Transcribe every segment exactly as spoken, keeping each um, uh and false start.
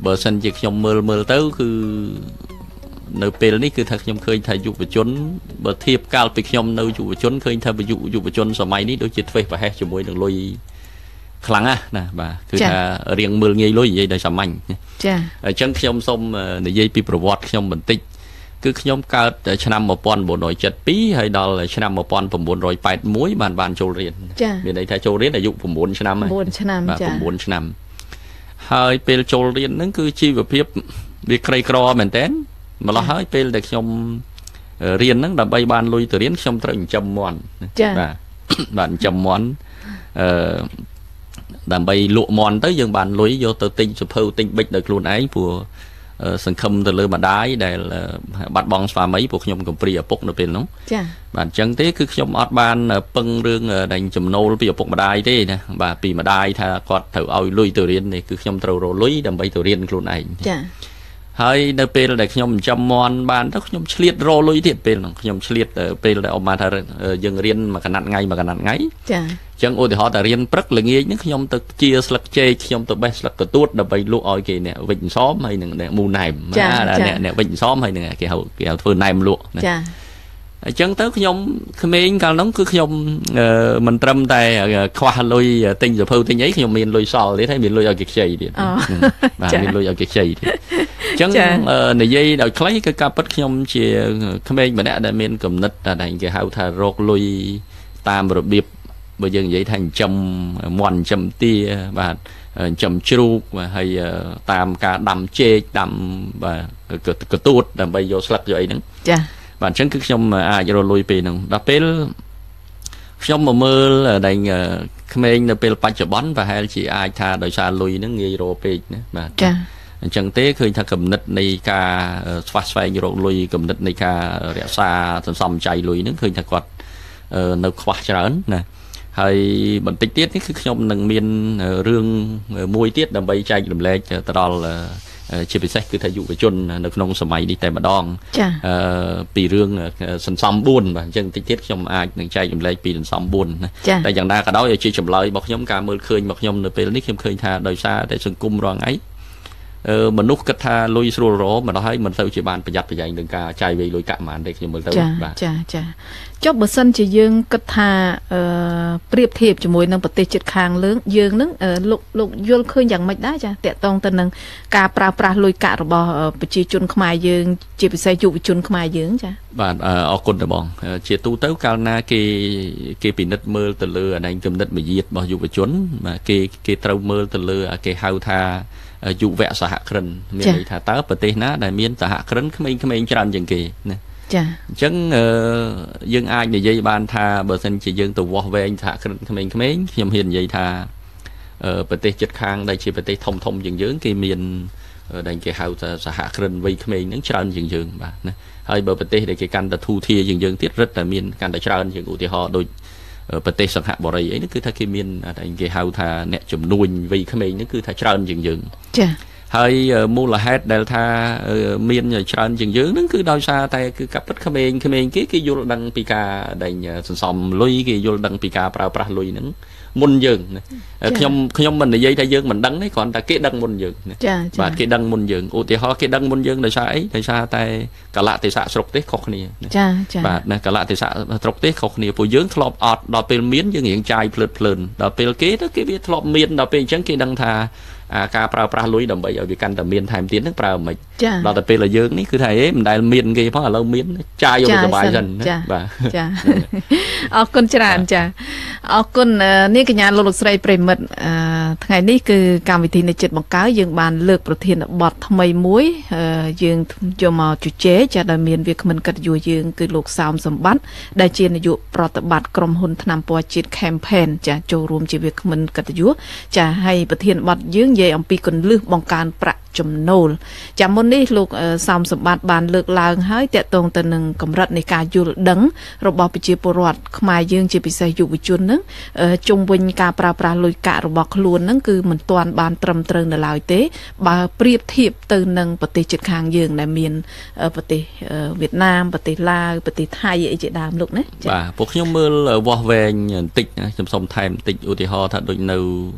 បើសិនជាខ្ញុំមើលមើលទៅគឺនៅពេលនេះគឺថាខ្ញុំឃើញថាយុវជនបើធៀបកាលពីខ្ញុំនៅយុវជនឃើញថាយុវយុវជនសម័យនេះដូចជាធ្វេសប្រហែសជាមួយនឹងលុយខ្លាំងណាស់ណាបាទគឺថារៀងមើលងាយលុយនិយាយដោយសាមញ្ញចាអញ្ចឹងខ្ញុំសូមនិយាយពីប្រវត្តិខ្ញុំបន្តិចគឺខ្ញុំកើតឆ្នាំmột nghìn bốn trăm七mươi haiហើយដល់ឆ្នាំmột nghìn chín trăm tám mươi mốtបានបានចូលរៀនមានន័យថាចូលរៀនអាយុnineឆ្នាំហើយ nineឆ្នាំចាnineឆ្នាំហើយពេលចូលរៀនហ្នឹងគឺជីវភាពវាក្រីក្រមែនតើម្ល៉េះហើយពេលដែលខ្ញុំរៀនហ្នឹងដើម្បីបានលុយទៅរៀនខ្ញុំត្រូវចិញ្ចឹមមាន់បាទបាទចិញ្ចឹមមាន់អឺដើម្បីលក់មាន់ទៅយើងបានលុយយកទៅទិញសុភៅទិញប៊ិចដោយខ្លួនឯងព្រោះសង្ឃឹមទៅលើម្ដាយដែលបាត់បង់ស្វាមីពួកខ្ញុំកំព្រាឪពុកនៅពេលនោះចាបាទអញ្ចឹងទេគឺខ្ញុំអត់បានពឹងរឿងដែលចំណូលពីឪពុកម្ដាយទេណាបាទពីម្ដាយថាគាត់ត្រូវឲ្យលុយទៅរៀននេះគឺខ្ញុំត្រូវរលុយដើម្បីទៅរៀនខ្លួនឯងចាហើយនៅពេលដែលខ្ញុំចិញ្ចឹមមាន់បានទៅខ្ញុំឆ្លៀតរលុយទៀតពេលហ្នឹងខ្ញុំឆ្លៀតពេលដែលអមថាយើងរៀនមួយកណាត់ថ្ងៃមួយកណាត់ថ្ងៃចាអញ្ចឹងឧទាហរណ៍តែរៀនព្រឹកល្ងាចហ្នឹងខ្ញុំទៅជាស្លឹកចេកខ្ញុំទៅបេះស្លឹកកទួតដើម្បីលក់ឲ្យគេអ្នកវិចសមហើយនឹងអ្នកមូណែមអ្នកអ្នកវិចសមហើយនឹងគេហៅគេហៅធ្វើណែមលក់ចាអញ្ចឹងទៅខ្ញុំក្មេងកាលនោះគឺខ្ញុំមិនត្រឹមតែខ្វះលុយទិញសភៅទិញអីខ្ញុំមានលុយសល់ទៀតហើយមានលុយឲ្យគេខ្ចីទៀតបាទមានលុយឲ្យគេខ្ចីទៀតអញ្ចឹងនិយាយដោយខ្លីគឺការពិតខ្ញុំជាក្មេងម្នាក់ដែលមានគំនិតដែលគេហៅថារកលុយតាមរបៀបបើយើងនិយាយថាចិញ្ចឹមមាន់ចិញ្ចឹមទាបាទចិញ្ចឹមជ្រូកហើយតាមការដាំចេកដាំបាទកទួតដើម្បីយកស្លឹកយកអីហ្នឹងចាបាទអញ្ចឹងគឺខ្ញុំអាចរលួយពេលហ្នឹងដល់ពេលខ្ញុំមកមើលដែលក្មេងនៅពេលបច្ចុប្បន្នប្រហែលជាអាចថាដោយសារលុយហ្នឹងងាយរកពេកណាបាទចាអញ្ចឹងទេឃើញថាគំនិតនៃការស្វះស្វែងរកលុយគំនិតនៃការរក្សាសន្សំចៃលុយហ្នឹងឃើញថាគាត់នៅខ្វះច្រើនណាហើយបន្តិចទៀតនេះគឺខ្ញុំនឹងមានរឿងមួយទៀតដើម្បីចែករំលែកទៅដល់ជាពិសេសគឺថាយុវជននៅក្នុងសម័យនេះតែម្ដងអឺពីរឿងសន្សំfourបាទអញ្ចឹងតិចទៀតខ្ញុំអាចនឹងចែករំលែកពីសន្សំfourណាតែយ៉ាងណាក៏ដោយជាចម្លើយរបស់ខ្ញុំការមើលឃើញរបស់ខ្ញុំនៅពេលនេះខ្ញុំឃើញថាដោយសារតែសង្គមរងថ្ងៃមនុស្សគិតថាលុយស្រួលរកមកដល់ហើយមិនទៅជាបានប្រយ័ត្នប្រយែងនឹងការចាយវាយលុយកាក់ហ្មងទេខ្ញុំមើលទៅបាទចាចាចុះបើសិនជាយើងគិតថាអឺប្រៀបធៀបជាមួយនឹងប្រទេសជិតខាងលើយើងនឹងលោកលោកយល់ឃើញយ៉ាងម៉េចដែរចាតកតងទៅនឹងការប្រើប្រាស់លុយកាក់របស់ប្រជាជនខ្មែរយើងជាពិសេសយុវជនខ្មែរយើងចាបាទអរគុណទេបងជាទូទៅកាលណាគេគេពិនិត្យមើលទៅលើអានេះគំនិតមាយាទរបស់យុវជនបាទគេគេត្រូវមើលទៅលើគេហៅថាយុវសហគ្រិនមានន័យថាតើប្រទេសណាដែលមានសហគ្រិនក្មេងៗច្រើនជាងគេណាចាអញ្ចឹងយើងអាចនិយាយបានថាបើសិនជាយើងទៅវាស់វែងសហគ្រិនក្មេងៗខ្ញុំហ៊ាននិយាយថាប្រទេសជិតខាងដែលជាប្រទេសធំធំជាងយើងគេមានដែលគេហៅថាសហគ្រិនវ័យក្មេងហ្នឹងច្រើនជាងយើងបាទណាហើយបើប្រទេសដែលគេកាន់តែធូរធារជាងយើងទៀតរឹតតែមានកាន់តែច្រើនជាងឧទាហរណ៍ដូចប្រទេសសង្ហបុរីអីហ្នឹងគឺថាគេមានដែលគេហៅថាអ្នកជំនួញវ័យក្មេងហ្នឹងគឺថាច្រើនជាងយើងចាហើយមូលហេតុដែលថាមានច្រើនជាងយើងហ្នឹងគឺដោយសារតែគឺកាប់ពិតក្មេងក្មេងគេគេយល់ដឹងពីការដែលសន្សំលុយគេយល់ដឹងពីការប្រើប្រាស់លុយហ្នឹងមុនយើងខ្ញុំខ្ញុំមិននិយាយថាយើងមិនដឹងទេគ្រាន់តែគេដឹងមុនយើងបាទគេដឹងមុនយើងឧទាហរណ៍គេដឹងមុនយើងដោយសារអីដោយសារតែកលៈទេសៈស្រុកទេសខុសគ្នាចាចាបាទណាកលៈទេសៈស្រុកទេសខុសគ្នាពួកយើងធ្លាប់អត់ដល់ពេលមានយើងរៀងចាយភ្លើតភ្លើនដល់ពេលគេទៅគេវាធ្លាប់មានដល់ពេលអញ្ចឹងគេដឹងថាការប្រើប្រាស់លុយដើម្បីឲ្យវាកាន់តែមានថែមទៀតហ្នឹងប្រើមិនដល់តែពេលដែលយើងនេះគឺថាហេមិនដែលមានគេផងឥឡូវមានចាយយកទៅសុបាយសិនបាទចាអរគុណច្រើនចាអរគុណនាងកញ្ញាលោកលោកស្រីប្រិមិត្តថ្ងៃនេះគឺកម្មវិធីនៃចិត្តបង្កើយើងបានលើកប្រធានបទថ្មីមួយយើងយកមកជជែកចាដែលមានវាគ្មិនកិត្តិយសយើងគឺលោកសោមសម្បត្តិដែលជានាយកប្រតិបត្តិក្រុមហ៊ុនថ្នាំពណ៌ជាតិ Campaign ចាចូលរួមជាវាគ្មិនកិត្តិយសចាហើយប្រធានបទយើងនិយាយអំពីគន្លឹះបង្កើនប្រាក់ចំណូលចាំមុននេះលោកសោមសម្បត្តិបានលើកឡើងហើយតកតងទៅនឹងកម្រិតនៃការយល់ដឹងរបស់ប្រជាពលរដ្ឋខ្មែរយើងជាពិសេសយុវជនហ្នឹងជុំវិញការប្រើប្រាស់លុយកាក់របស់ខ្លួនហ្នឹងគឺមិនទាន់បានត្រឹមត្រូវនៅឡើយទេបើប្រៀបធៀបទៅនឹងប្រទេសជិតខាងយើងដែលមានប្រទេសវៀតណាមប្រទេសឡាវប្រទេសថៃអីជាដើមលោកណាបាទពួកខ្ញុំមើលវាស់វែងបន្តិចណាខ្ញុំសូមថែមបន្តិចឧទាហរណ៍ថាដូចនៅ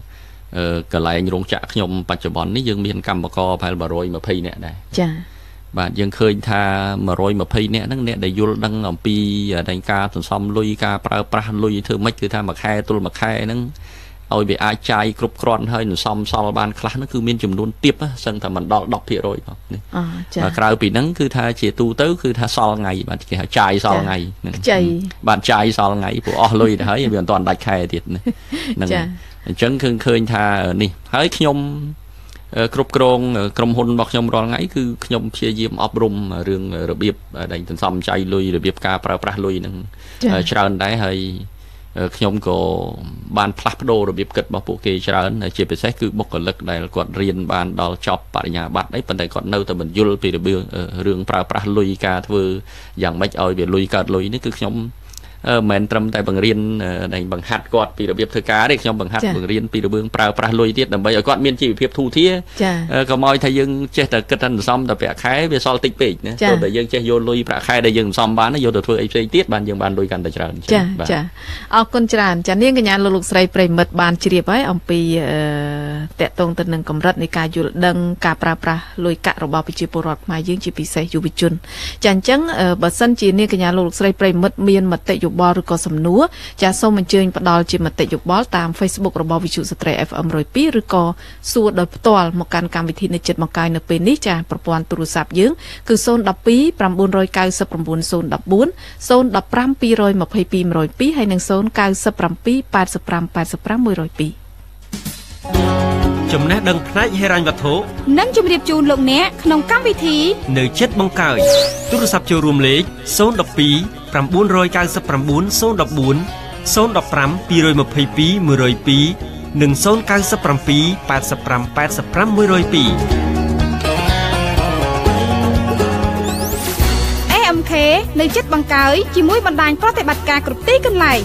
cái lại rong chạ nhom bạch chập bón ní dương miền cầm bạc co phải bà rồi mà phi nè này bạn dương khơi tha mà rồi mà phi nè nắng nè để vô đăng ở pi đánh ca tuần xong lui ca pra pra lui thưa mấy cứ tha mặc hai tôi mặc hai nắng ôi bị ai trai cướp con hơi nó xong sau ban class nó cứ miên chùm luôn tiếp á sân thà mình đọc đọc thiệt rồi mà cào bị nắng cứ tha chỉ tu tới cứ tha sau ngày bạn chỉ trai sau ngày bạn trai sau ngày của lui thấy hoàn toàn đại khai thiệt này chân khơi khơi tha nè thấy nhom cướp con cầm hôn bọc nhom rồi ngày cứ nhom chia diêm ấp rum rừng rồi biệp đánh tuần xong trai lui rồi biệp ca pra pra lui nè trơn đấy hơi nhom có ban plap đô rồi biệp kịch bảo bộ kê trơn chỉ phải xét cứ bốc lực này là còn riêng ban đào chọc bạn nhà bạn đấy vấn đề còn đâu tụi mình vô vì được rừng pra pra lui ca thưa dạng mấy ơi về lui ca lui nó cứ nhom mình trầm tại bằng riêng đánh bằng hạt quạt vì được thưa cá đấy trong bằng hạt bằng riêng vì được bương pra pra lui tiết đầm bây giờ quạt miên chỉ phiệp thu thía có mọi thay dương chết là kết thành xong tập vẽ khái về so tích bịch nữa rồi để dương chết vô lui pra khai để dương xong bán nó vô được thưa ấy tiết bàn dương bàn luiกันแต่ច្រើនចាចាអរគុណច្រើនចានាងកញ្ញាលោកលោកស្រីប្រិមិត្តបានជ្រាបហើយអំពីតកតងទៅនឹងកម្រិតនៃការយល់ដឹងការប្រើប្រាស់លុយកាក់របស់ប្រជាពលរដ្ឋខ្មែរយើងជាពិសេសយុវជនចាអញ្ចឹងបើសិនជានាងកញ្ញាលោកលោកស្រីប្រិមិត្តមានមតិយោបល់ឬក៏សំណួរចាសូមអញ្ជើញផ្ដល់ជាមតិយោបល់តាម Facebook របស់វិទ្យុស្ត្រី ép em 102 ឬក៏សួរដោយផ្ទាល់មកកាន់កម្មវិធីនៃចិត្តមកកាយនៅពេលនេះចាប្រព័ន្ធទូរស័ព្ទយើងគឺศูนย์ หนึ่ง สอง 9 9 9 0 1 4 ศูนย์ หนึ่ง ห้า สอง 2 2 0 5 ហើយនិងศูนย์ เก้า เจ็ด แปด ห้า แปด ห้า แปด ห้า หนึ่ง ศูนย์ចំណេះដឹងផ្នែកហិរញ្ញវត្ថុនិងជម្រាបជូនលោកអ្នកក្នុងកម្មវិធីនៅចិត្តបង្កើយទូរស័ព្ទចូលរួមលេខศูนย์ หนึ่ง สอง 9 9 0 1 4 ศูนย์ หนึ่ง ห้า สอง 2 ศูนย์ หนึ่ง ห้า สอง 2 1 2 និងศูนย์ เก้า เจ็ด แปด ห้า แปด ห้า แปด ห้า หนึ่ง ศูนย์เอ เอ็ม เค នៅចិត្តបង្កើយជាមួយបណ្ដាញប្រតិបត្តិការគ្រប់ទីកន្លែង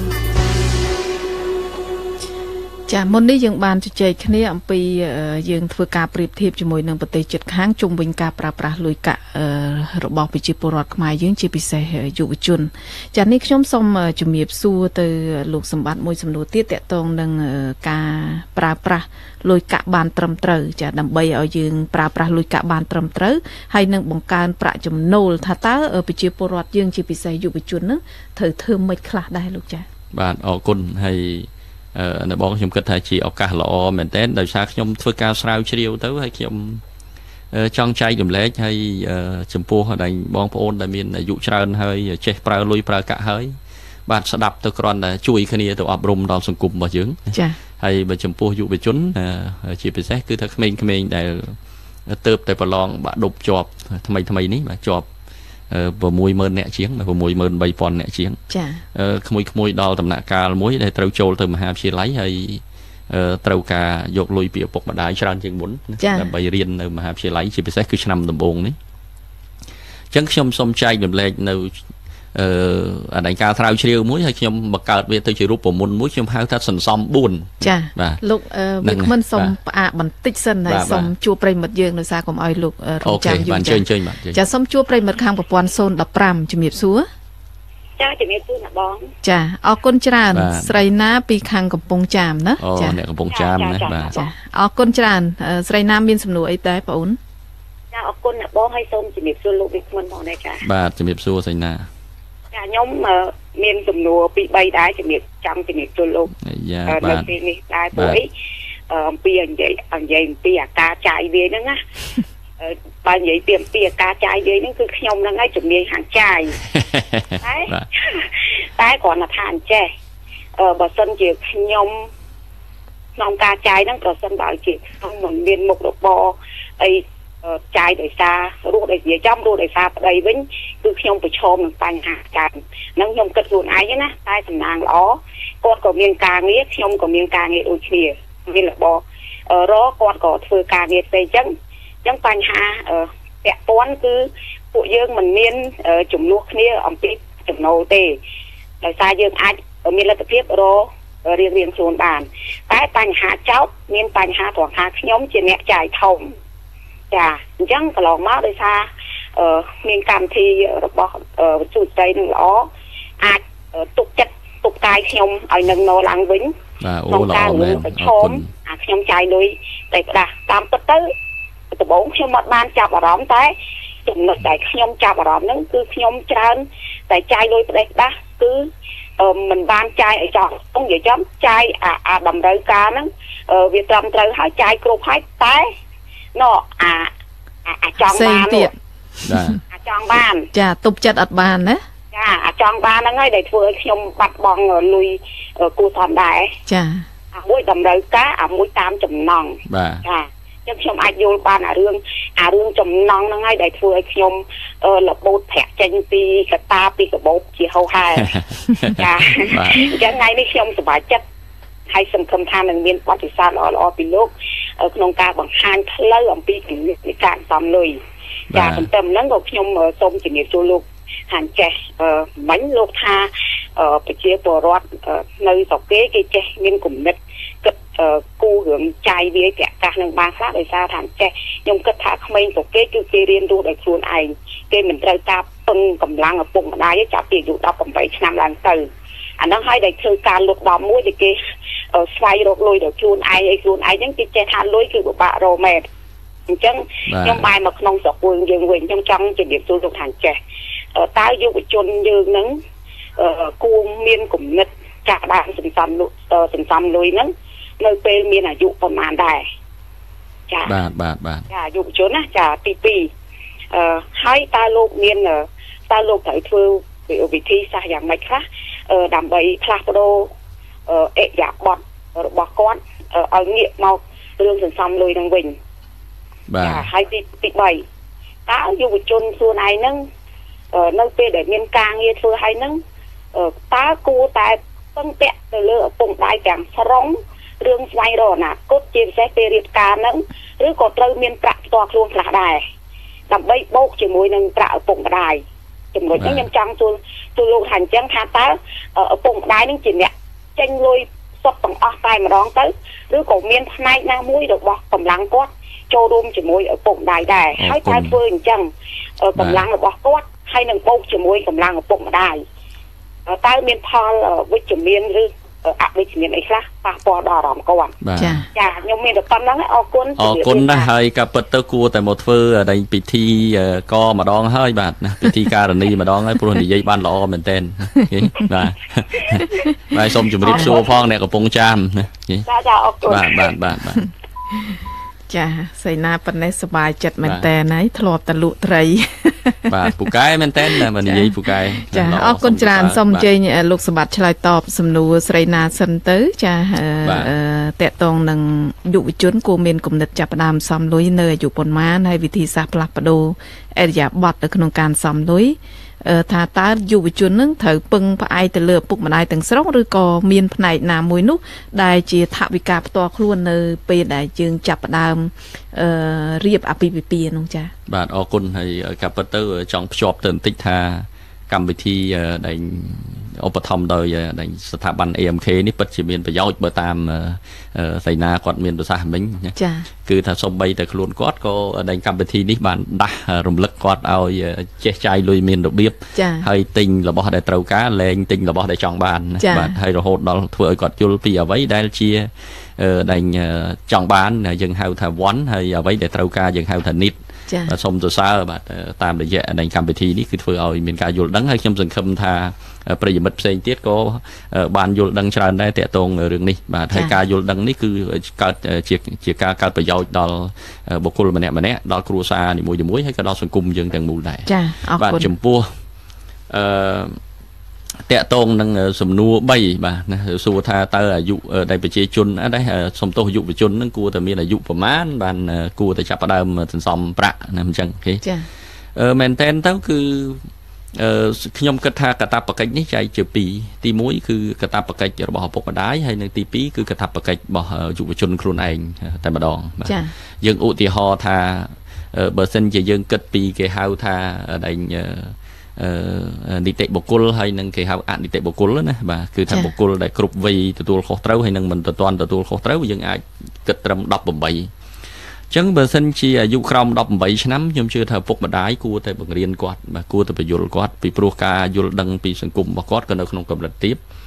ចាមុននេះយើងបានជជែកគ្នាអំពីយើងធ្វើការប្រៀបធៀបជាមួយនឹងប្រទេសជិតខាងជុំវិញការប្រើប្រាស់លុយកាក់របស់ប្រជាពលរដ្ឋខ្មែរយើងជាពិសេសយុវជនចានេះខ្ញុំសូមជំរាបសួរទៅលោកសម្បត្តិមួយសំណួរទៀតតកតងនឹងការប្រើប្រាស់លុយកាក់បានត្រឹមត្រូវចាដើម្បីឲ្យយើងប្រើប្រាស់លុយកាក់បានត្រឹមត្រូវហើយនឹងបង្កើនប្រាក់ចំណូលថាតើប្រជាពលរដ្ឋយើងជាពិសេសយុវជននឹងត្រូវធ្វើម៉េចខ្លះដែរលោកចាបាទអរគុណហើយនៅបងខ្ញុំគិតថាជាឱកាសល្អមែនទែនដោយសារខ្ញុំធ្វើការស្រាវជ្រាវទៅហើយខ្ញុំចង់ចែករំលែកហើយចំពោះដល់បងប្អូនដែលមានអាយុច្រើនហើយចេះប្រើលុយប្រើកាក់ហើយបាទស្ដាប់ទៅគ្រាន់តែជួយគ្នាទៅអប់រំដល់សង្គមរបស់យើងចា៎ហើយបើចំពោះយុវជនជាពិសេសគឺថាក្មេងៗដែលទៅតែប្រឡងបាក់ដប់ជាប់ថ្មីថ្មីនេះបាទជាប់60000អ្នកជាង63000អ្នកជាងចាក្មួយក្មួយដល់ដំណាក់កាលមួយដែលត្រូវចូលទៅមហាវិទ្យាល័យហើយត្រូវការយកលុយពីឪពុកម្ដាយច្រើនជាងមុនដើម្បីរៀននៅមហាវិទ្យាល័យជាពិសេសគឺឆ្នាំដំបូងនេះអញ្ចឹងខ្ញុំសូមចែករំលែកនៅអឺអានការស្រាវជ្រាវមួយហើយខ្ញុំបង្កើតវាទៅជារូបមន្តមួយខ្ញុំហៅថាសន្សំបួនចាលោកវិក្កាមិនសូមផ្អាកបន្តិចសិនហើយសូមជួបប្រិមិត្តយើងដោយសារកុំឲ្យលោករងចាំយូរចាចាសូមជួបប្រិមិត្តខាងប្រព័ន្ធศูนย์ หนึ่ง ห้า ជំរាបសួរចាជំរាបសួរណាបងចាអរគុណច្រើនស្រីណាពីខាងកំពង់ចាមណាចាអ្នកកំពង់ចាមណាបាទចាអរគុណច្រើនស្រីណាមានសំណួរអីដែរបងអូនចាអរគុណណាបងហើយសូមជំរាបសួរលោកវិក្កាមិនផងដែរចាបាទជំរាបសួរស្រីណាចាខ្ញុំមានសំណួរពីរបីដែរជំរាបចាំជំរាបជូនលោកនៅពេលនេះដែរព្រោះអីអំពីនិយាយនិយាយអំពីអាការចាយវាហ្នឹងណាបើនិយាយពីអំពីអាការចាយវាហ្នឹងគឺខ្ញុំហ្នឹងឯងជំនាញខាងចាយតែតែគ្រាន់តែថាអញ្ចេះបើសិនជាខ្ញុំក្នុងការចាយហ្នឹងប្រសិនបើជាខ្ញុំមិនមានមុខរបរអីចាយដោយសាររស់ដោយនិយាយចំរស់ដោយសារប្តីវិញគឺខ្ញុំប្រឈមនឹងបញ្ហាច្រើនហ្នឹងខ្ញុំគិតខ្លួនឯងណាតែសំណាងល្អគាត់ក៏មានការងារខ្ញុំក៏មានការងារដូចគ្នាមានរបររគាត់ក៏ធ្វើការងារផ្សេងអញ្ចឹងអញ្ចឹងបញ្ហាពាក់ព័ន្ធគឺពួកយើងមិនមានចំនួនគ្នាអំពីចំណូលទេដោយសារយើងអាចមានលទ្ធភាពររៀងរៀងខ្លួនបានតែបញ្ហាចោតមានបញ្ហាត្រង់ថាខ្ញុំជាអ្នកចាយធំចាអញ្ចឹងកន្លងមកដោយសារមានកម្មវិធីរបស់វិទ្យុស្រីនឹងល្អអាចទុកចិត្តទុកកាយខ្ញុំឲ្យនឹងណឡើងវិញក្នុងការរឿងប្រឈមអាខ្ញុំចាយលុយតែក្តាស់តាមពិតទៅដំបូងខ្ញុំអត់បានចាប់អារម្មណ៍តែចំណុចដែលខ្ញុំចាប់អារម្មណ៍ហ្នឹងគឺខ្ញុំច្រើនតែចាយលុយផ្ដេសផ្ដាស់គឺមិនបានចាយឲ្យចោលខ្ញុំនិយាយចំចាយអាអាតម្រូវការហ្នឹងវាត្រឹមត្រូវហើយចាយគ្រប់ហើយតែណោអាអាចង់បានទៀតអាចង់បានចាទប់ចិត្តអត់បានណាចាអាចង់បានហ្នឹងហើយដែលធ្វើឲ្យខ្ញុំបាត់បង់លុយគួរសមដែរចាអាមួយតម្រូវការអាមួយតាមចំណង់ចាចឹងខ្ញុំអាចយល់បានអារឿងអារឿងចំណង់ហ្នឹងហើយដែលធ្វើឲ្យខ្ញុំរបូតប្រាក់ចេញពីកតាពីកាបូបជាហោហែចាអញ្ចឹងថ្ងៃនេះខ្ញុំសប្បាយចិត្តហើយសង្ឃឹមថានឹងមានបទពិសោធន៍ល្អៗពីលោកក្នុងការបង្ហាញផ្លូវអំពីគំនិតនៃការសំលុយចាប៉ុន្តែហ្នឹងក៏ខ្ញុំសូមជំរាបជូនលោកហានចេះមិញលោកថាប្រជាពលរដ្ឋនៅស្រុកគេគេចេះមានគំនិតគិតគូរឿងចាយវាយប្រកាសនឹងបានខ្លះដោយសារថាចេះខ្ញុំគិតថាក្មេងស្រុកគេគឺគេរៀនរស់ដោយខ្លួនឯងគេមិនត្រូវការពឹងកម្លាំងឪពុកម្ដាយទេចាប់ពីអាយុដប់ប្រាំបីឆ្នាំឡើងទៅអាហ្នឹងហើយដែលធ្វើការលុបដំមួយដែលគេស្វែងរកលុយដោយខ្លួនឯងឲ្យខ្លួនឯងហ្នឹងគេចេះថាលុយគឺពិបាករកមែនអញ្ចឹងខ្ញុំបែរមកក្នុងស្រុកយើងវិញខ្ញុំចង់ជំរាបជូនលោកថាចេះតើយុវជនយើងហ្នឹងគួរមានគំនិតចាក់ដាក់សន្សំលុយសន្សំលុយហ្នឹងនៅពេលមានអាយុប្រហែលដែរចាបាទបាទបាទចាយុវជនណាចាទីពីរអឺហើយតើលោកមានតើលោកត្រូវធ្វើវិធីសាស្ត្រយ៉ាងម៉េចខ្លះដើម្បីផ្លាស់ប្ដូរអិយាបថរបស់គាត់ឲ្យងាកមករឿងសន្សំលុយហ្នឹងវិញបាទហើយទីទីបីតើយុវជនខ្លួនឯងហ្នឹងនៅពេលដែលមានការងារធ្វើហើយហ្នឹងតើគួរតែពឹងពាក់ទៅលើឪពុកម្ដាយទាំងស្រុងរឿងស្វែងរកអនាគតជាពិសេសពេលរៀបការហ្នឹងឬក៏ត្រូវមានប្រាក់ផ្ទាល់ខ្លួនខ្លះដែរដើម្បីបូកជាមួយនឹងប្រាក់ឪពុកម្ដាយចំណុចនេះខ្ញុំចង់ទូលទូលលោកថាអញ្ចឹងថាតើឪពុកម្ដាយនឹងជាអ្នកចេញលុយសុទ្ធទាំងអស់តែម្ដងទៅឬក៏មានផ្នែកណាមួយរបស់កម្លាំងគាត់ចូលរួមជាមួយឪពុកម្ដាយដែរហើយតែធ្វើអញ្ចឹងកម្លាំងរបស់គាត់ហើយនឹងបូកជាមួយកម្លាំងឪពុកម្ដាយតើមានផលវិជ្ជមានឬអវិជ្ជមានអីខ្លះប៉ះពាល់ដល់អារម្មណ៍គាត់ចាចាខ្ញុំមានតែប៉ុណ្្នឹងអរគុណអរគុណណាស់ហើយក៏ពិតទៅគួរតែមកធ្វើតែពិធីកម្ដងហើយបាទណាពិធីការនីម្ដងហើយព្រោះនិយាយបានល្អមែនតើបាទបាទសូមជម្រាបសួរផងអ្នកកំពុងចាំណាចាចាអរគុណបាទបាទបាទបាទចាសៃណាប៉ុណ្ណេះសប្បាយចិត្តមែនតើហើយធ្លាប់តែលក់ត្រីបាទពូកែមែនតើមិននិយាយពូកែចាអរគុណច្រើនសូមអញ្ជើញលោកសម្បត្តិឆ្លើយតបសំណួរស្រីណាសិនទៅចាតកតងនឹងយុវជនគួរមានគំនិតចាប់ផ្ដើមសំលុយនៅអាយុប៉ុន្មានហើយវិធីសាស្ត្រផ្លាស់ប្ដូរអរិយាប័ត្រនៅក្នុងការសំលុយថាតើយុវជននឹងត្រូវពឹងផ្អែកទៅលើឪពុកម្ដាយទាំងស្រុងឬក៏មានផ្នែកណាមួយនោះដែលជាថវិកាផ្ទាល់ខ្លួននៅពេលដែលយើងចាប់ផ្ដើមអឺរៀបអាពាហ៍ពិពាហ៍នោះចា៎បាទអរគុណហើយកាពិតទៅចង់ភ្ជាប់ទៅបន្តិចថាកម្មវិធីដែលឧបត្ថម្ភដោយដែលស្ថាប័ន เอ เอ็ม เค នេះពិតជាមានប្រយោជន៍បើតាមសៃណាគាត់មានប្រសាសន៍មិញចា៎គឺថាសូម្បីតែខ្លួនគាត់ក៏ដែលកម្មវិធីនេះបានដាស់រំលឹកគាត់ឲ្យចេះចាយលុយមានរបៀបហើយទិញរបស់ដែលត្រូវការលែងទិញរបស់ដែលចង់បានបាទហើយរហូតដល់ធ្វើឲ្យគាត់យល់ពីអ្វីដែលជាដែលចង់បានយើងហៅថា want ហើយអ្វីដែលត្រូវការយើងហៅថា need បាទសូមសរសើរបាទតាមរយៈនៃកម្មវិធីនេះគឺធ្វើឲ្យមានការយល់ដឹងហើយខ្ញុំសង្ឃឹមថាប្រិយមិត្តផ្សេងទៀតក៏បានយល់ដឹងច្រើនដែរតាក់ទងរឿងនេះបាទហើយការយល់ដឹងនេះគឺកើតជាជាការកើតប្រយោជន៍ដល់បុគ្គលម្នាក់ម្នាក់ដល់គ្រួសារនីមួយៗហើយក៏ដល់សង្គមយើងទាំងមូលដែរចាអរគុណបាទចំពោះអឺតាក់ទងនឹងសំណួរបីបាទណាសួរថាតើអាយុដែលប្រជាជនដែរសំទោសយុវជននឹងគួរតែមានអាយុប្រមាណបានគួរតែចាប់ផ្ដើមសន្សំប្រាក់ណាអញ្ចឹងគេចាអឺមែនតើទៅគឺអឺខ្ញុំគិតថាកាតព្វកិច្ចនេះចែកជាពីរទីមួយគឺកាតព្វកិច្ចរបស់ឪពុកម្ដាយហើយនិងទីពីរគឺកាតព្វកិច្ចរបស់យុវជនខ្លួនឯងតែម្ដងបាទយើងឧទាហរណ៍ថាបើសិនជាយើងគិតពីគេហៅថាដែលអឺនីតិបុគ្គលហើយនឹងគេហៅអនីតិបុគ្គលណាបាទគឺថាបុគ្គលដែលគ្រប់វ័យទទួលខុសត្រូវហើយនឹងមិនទទួលទទួលខុសត្រូវយើងអាចគិតត្រឹមដប់ប្រាំបីអញ្ចឹងបើសិនជាអាយុក្រោមដប់ប្រាំបីឆ្នាំខ្ញុំជឿថាពុកម្ដាយគួរតែបង្រៀនគាត់បាទគួរតែបញ្យល់គាត់ពីព្រោះការយល់ដឹងពីសង្គមរបស់គាត់ក៏នៅក្នុងកម្រិតទាប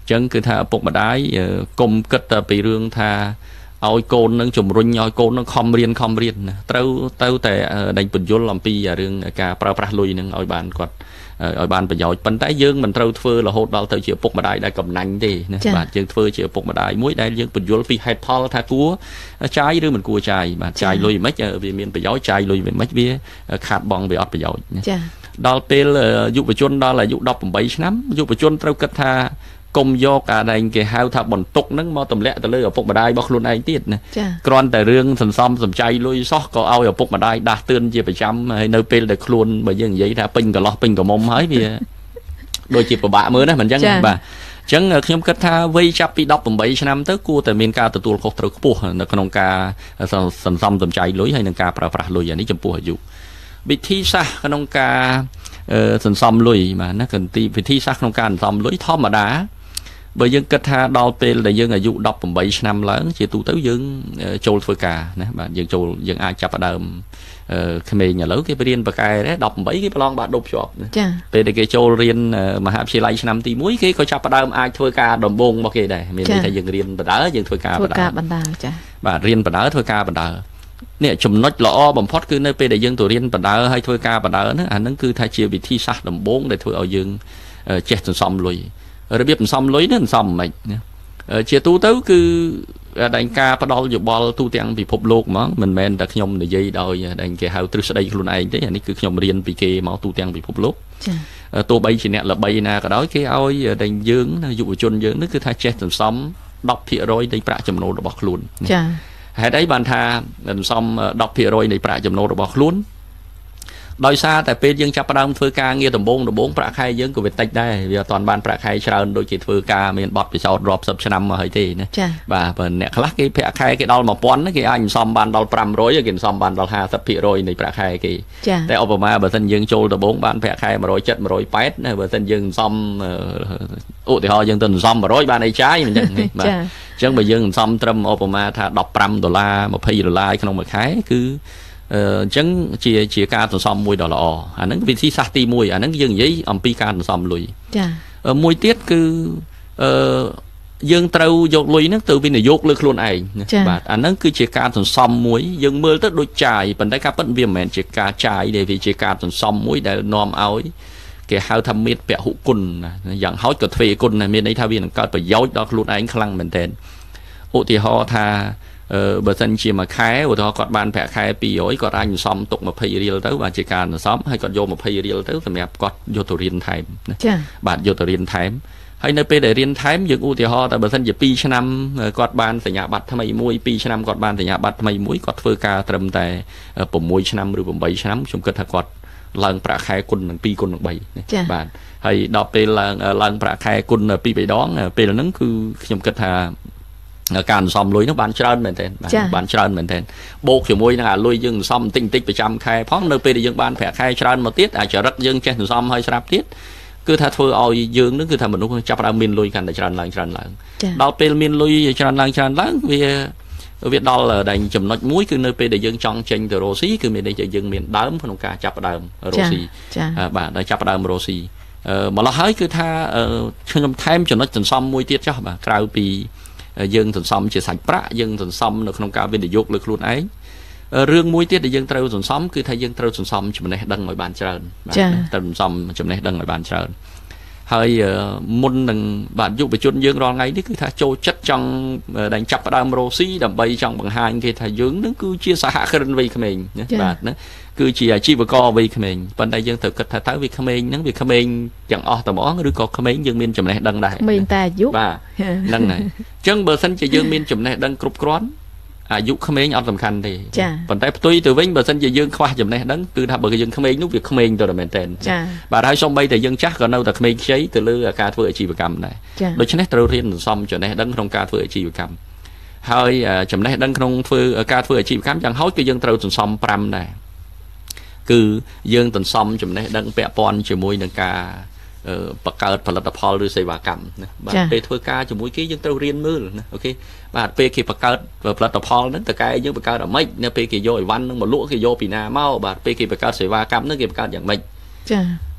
ចឹងគឺថាឪពុកម្ដាយគុំគិតតែពីរឿងថាឲ្យកូននឹងជំរុញឲ្យកូននឹងខំរៀនខំរៀនណាត្រូវទៅតែដេញបញ្យលអំពីរឿងការប្រើប្រាស់លុយនឹងឲ្យបានគាត់ឲ្យបានប្រយោជន៍ប៉ុន្តែយើងមិនត្រូវធ្វើរហូតដល់ទៅជាឪពុកម្ដាយដែលកំណាញ់ទេណាបាទយើងធ្វើជាឪពុកម្ដាយមួយដែលយើងបញ្យលពីហេតុផលថាគួរចាយឬមិនគួរចាយបាទចាយលុយមិនខ្មិចវាមានប្រយោជន៍ចាយលុយមិនខ្មិចវាខាតបង់វាអត់ប្រយោជន៍ចាដល់ពេលយុវជនដល់អាយុដប់ប្រាំបីឆ្នាំយុវជនត្រូវគិតថាគុំយកអាដែលគេហៅថាបន្ទុកហ្នឹងមកទម្លាក់ទៅលើឪពុកម្ដាយរបស់ខ្លួនឯងទៀតណាគ្រាន់តែរឿងសន្សំសំចៃលុយសោះក៏ឲ្យឪពុកម្ដាយដាស់តឿនជាប្រចាំហើយនៅពេលដែលខ្លួនបើយើងនិយាយថាពេញកន្លោះពេញកមុំហើយវាដូចជាពិបាកមើលណាមិនអញ្ចឹងបាទអញ្ចឹងខ្ញុំគិតថាវ័យចាប់ពីដប់ប្រាំបីឆ្នាំទៅគួរតែមានការទទួលខុសត្រូវខ្ពស់នៅក្នុងការសន្សំសំចៃលុយហើយនឹងការប្រើប្រាស់លុយអានេះចំពោះអាយុវិធីសាស្ត្រក្នុងការសន្សំលុយបាទណាកន្ទីវិធីសាស្ត្រក្នុងការសន្សំលុយធម្មតាបើយើងគិតថាដល់ពេលដែលយើងអាយុដប់ប្រាំបីឆ្នាំឡើងជាទូទៅយើងចូលធ្វើការណាបាទយើងចូលយើងអាចចាប់ផ្ដើមក្មេងឥឡូវគេរៀនបកែដែរដប់ប្រាំបីគេប្រឡងបាក់ដប់ជាប់ចាពេលដែលគេចូលរៀនមហាវិទ្យាល័យឆ្នាំទីមួយគេក៏ចាប់ផ្ដើមអាចធ្វើការដំបូងមកគេដែរមានន័យថាយើងរៀនបណ្ដើយើងធ្វើការបណ្ដើធ្វើការបណ្ដើចាបាទរៀនបណ្ដើធ្វើការបណ្ដើនេះចំណុចល្អបំផុតគឺនៅពេលដែលយើងទៅរៀនបណ្ដើហើយធ្វើការបណ្ដើហ្នឹងអាហ្នឹងគឺថាជាវិធីសាស្ត្រដំបូងដែលធ្វើឲ្យយើងចេះសន្សំលុយរបៀបសន្សំលុយនេះសន្សំមិនណាជាទូទៅគឺដែលការផ្ដល់យោបល់ទូទាំងពិភពលោកហ្មងមិនមែនតែខ្ញុំនិយាយដោយដែលគេហៅទ្រឹស្ដីខ្លួនឯងទេអានេះគឺខ្ញុំរៀនពីគេមកទូទាំងពិភពលោកចា៎ទោះបីជាអ្នកល្បីណាក៏ដោយគេឲ្យដែលយើងយុវជនយើងនេះគឺថាចេះសន្សំដប់ភាគរយនៃប្រាក់ចំណូលរបស់ខ្លួនចា៎ហេតុអីបានថាសន្សំដប់ភាគរយនៃប្រាក់ចំណូលរបស់ខ្លួនដោយសារតែពេលយើងចាប់ផ្ដើមធ្វើការងារដំបូងដំបូងប្រាក់ខែយើងក៏វាតិចដែរវាអត់ទាន់បានប្រាក់ខែច្រើនដូចជាធ្វើការមានបទពិសោធន៍រាប់សិបឆ្នាំមកហើយទេណាបាទបើអ្នកខ្លះគេប្រាក់ខែគេដល់មួយពាន់គេអាចសន្សំបានដល់ប្រាំរយគេសន្សំបានដល់ហាសិបភាគរយនៃប្រាក់ខែគេតែឧបមាបើសិនយើងចូលដំបូងបានប្រាក់ខែមួយរយសិប មួយរយប៉ែតណាបើសិនយើងសន្សំឧទាហរណ៍យើងទៅសន្សំមួយរយបានអីចាយអញ្ចឹងបាទអញ្ចឹងបើយើងសន្សំត្រឹមឧបមាថាដប់ប្រាំដុល្លារ ម្ភៃដុល្លារក្នុងមួយខែគឺអញ្ចឹងជាជាការសន្សំមួយដ៏ល្អអាហ្នឹងវិធីសាស្ត្រទីមួយអាហ្នឹងយើងនិយាយអំពីការសន្សំលុយចាមួយទៀតគឺអឺយើងត្រូវយកលុយហ្នឹងទៅវិនិយោគលើខ្លួនឯងបាទអាហ្នឹងគឺជាការសន្សំមួយយើងមើលទៅដូចចាយប៉ុន្តែការពិតវាមិនមែនជាការចាយទេវាជាការសន្សំមួយដែលនាំឲ្យគេហៅថាមេត្តាពហុគុណយ៉ាងហោចក៏ទ្វេគុណដែរមានន័យថាវានឹងកើតប្រយោជន៍ដល់ខ្លួនឯងខ្លាំងមែនទែនឧទាហរណ៍ថាអឺបើសិនជាមួយខែឧទាហរណ៍គាត់បានប្រាក់ខែពីររយគាត់អាចសន្សំទុកម្ភៃរៀលទៅបាទជាការសន្សំហើយគាត់យកម្ភៃរៀលទៅសម្រាប់គាត់យកទៅរៀនថែមណាចា៎បាទយកទៅរៀនថែមហើយនៅពេលដែលរៀនថែមយើងឧទាហរណ៍តែបើសិនជាពីរឆ្នាំគាត់បានសញ្ញាបត្រថ្មីមួយពីរឆ្នាំគាត់បានសញ្ញាបត្រថ្មីមួយគាត់ធ្វើការត្រឹមតែប្រាំមួយឆ្នាំឬប្រាំបីឆ្នាំខ្ញុំគិតថាគាត់ឡើងប្រាក់ខែគុណនឹងពីរគុណនឹងបីបាទហើយដល់ពេលឡើងឡើងប្រាក់ខែគុណពីរបីដងពេលហ្នឹងគឺខ្ញុំគិតថាការសន្សំលុយនោះបានច្រើនមែនទែនបានច្រើនមែនទែនបូកជាមួយនឹងអាលុយយើងសន្សំបន្តិចបន្តិចប្រចាំខែផងនៅពេលដែលយើងបានប្រាក់ខែច្រើនមកទៀតអាចរិតយើងចេះសន្សំឲ្យស្រាប់ទៀតគឺថាធ្វើឲ្យយើងនឹងគឺថាមនុស្សចាប់ផ្ដើមមានលុយកាន់តែច្រើនឡើងច្រើនឡើងដល់ពេលមានលុយច្រើនឡើងច្រើនឡើងវាវាដល់តែចំណុចមួយគឺនៅពេលដែលយើងចង់ចេញទៅរកស៊ីគឺមានន័យថាយើងមានដើមក្នុងការចាប់ផ្ដើមរកស៊ីបាទដល់ចាប់ផ្ដើមរកស៊ីម្ល៉េះហើយគឺថាខ្ញុំថែមចំណុចសន្សំមួយទៀតចុះបាទក្រៅពីយើងសន្សំជាសាច់ប្រាក់យើងសន្សំនៅក្នុងការវិនិយោគលើខ្លួនឯងរឿងមួយទៀតដែលយើងត្រូវសន្សំគឺថាយើងត្រូវសន្សំចំណេះដឹងឲ្យបានច្រើនបាទត្រូវសន្សំចំណេះដឹងឲ្យបានច្រើនហើយមុននឹងបាទយុវជនយើងរាល់ថ្ងៃនេះគឺថាចូលចិត្តចង់ដែលចាប់ផ្ដើមរកស៊ីដើម្បីចង់បង្ហាញគេថាយើងនឹងគឺជាសហគ្រិនវ័យក្មេងណាបាទណាគឺជាអាជីវករវ័យក្មេងប៉ុន្តែយើងត្រូវគិតថាតើវាក្មេងហ្នឹងវាក្មេងទាំងអស់តែម្ដងឬក៏ក្មេងយើងមានចំណេះដឹងដែរក្មេងតែអាយុបាទហ្នឹងហើយអញ្ចឹងបើសិនជាយើងមានចំណេះដឹងគ្រប់គ្រាន់អាយុក្មេងអត់សំខាន់ទេប៉ុន្តែផ្ទុយទៅវិញបើសិនជាយើងខ្វះចំណេះដឹងគឺថាបើយើងក្មេងនោះវាក្មេងទៅតែមែនតើបាទហើយសូម្បីតែយើងចាស់ក៏នៅតែក្មេងខ្ចីទៅលើការធ្វើអាជីវកម្មដែរដូច្នេះត្រូវរៀនសន្សំចំណេះដឹងក្នុងការធ្វើអាជីវកម្មហើយចំណេះដឹងក្នុងធ្វើការធ្វើអាជីវកម្មយ៉ាងហោចគឺយើងត្រូវសន្សំប្រាំដែរគឺយើងសន្សំចំណេះដឹងពាក់ព័ន្ធជាមួយនឹងការបង្កើតផលិតផលឬសេវាកម្មណាបាទពេលធ្វើការជាមួយគេយើងត្រូវរៀនមើលណាអូខេបាទពេលគេបង្កើតផលិតផលហ្នឹងតើកែយើងបង្កើតអាម៉េចនៅពេលគេយកអីវ៉ាន់ហ្នឹងមកលក់គេយកពីណាមកបាទពេលគេបង្កើតសេវាកម្មហ្នឹងគេបង្កើតយ៉ាងម៉េចចា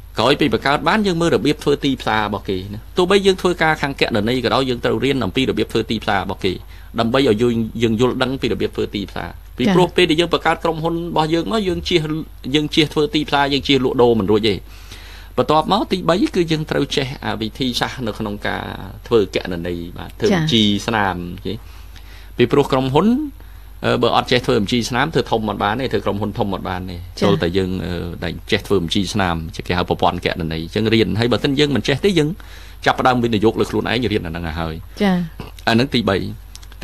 ក្រោយពីបង្កើតបានយើងមើលរបៀបធ្វើទីផ្សាររបស់គេណាទោះបីយើងធ្វើការខាងកណន័យក៏ដោយយើងត្រូវរៀនអំពីរបៀបធ្វើទីផ្សាររបស់គេដើម្បីឲ្យយើងយើងយល់ដឹងពីរបៀបធ្វើទីផ្សារពីព្រោះពេលដែលយើងបង្កើតក្រុមហ៊ុនរបស់យើងមកយើងជៀសយើងជៀសធ្វើទីផ្សារយើងជៀសលក់ដូរមិនរួចទេបន្ទាប់មកទី3គឺយើងត្រូវចេះអាវិធីសាស្ត្រនៅក្នុងការធ្វើកណន័យបាទធ្វើបញ្ជីស្នាមទេពីព្រោះក្រុមហ៊ុនបើអត់ចេះធ្វើបញ្ជីស្នាមធ្វើធំមិនបានទេធ្វើក្រុមហ៊ុនធំមិនបានទេចូលតែយើងដែលចេះធ្វើបញ្ជីស្នាមជាគេហៅប្រព័ន្ធកណន័យអញ្ចឹងរៀនហើយបើមិនយើងមិនចេះទេយើងចាប់ផ្ដើមវិនិយោគលើខ្លួនឯងរៀនអាហ្នឹងហើយចាអាហ្នឹងទី3ទី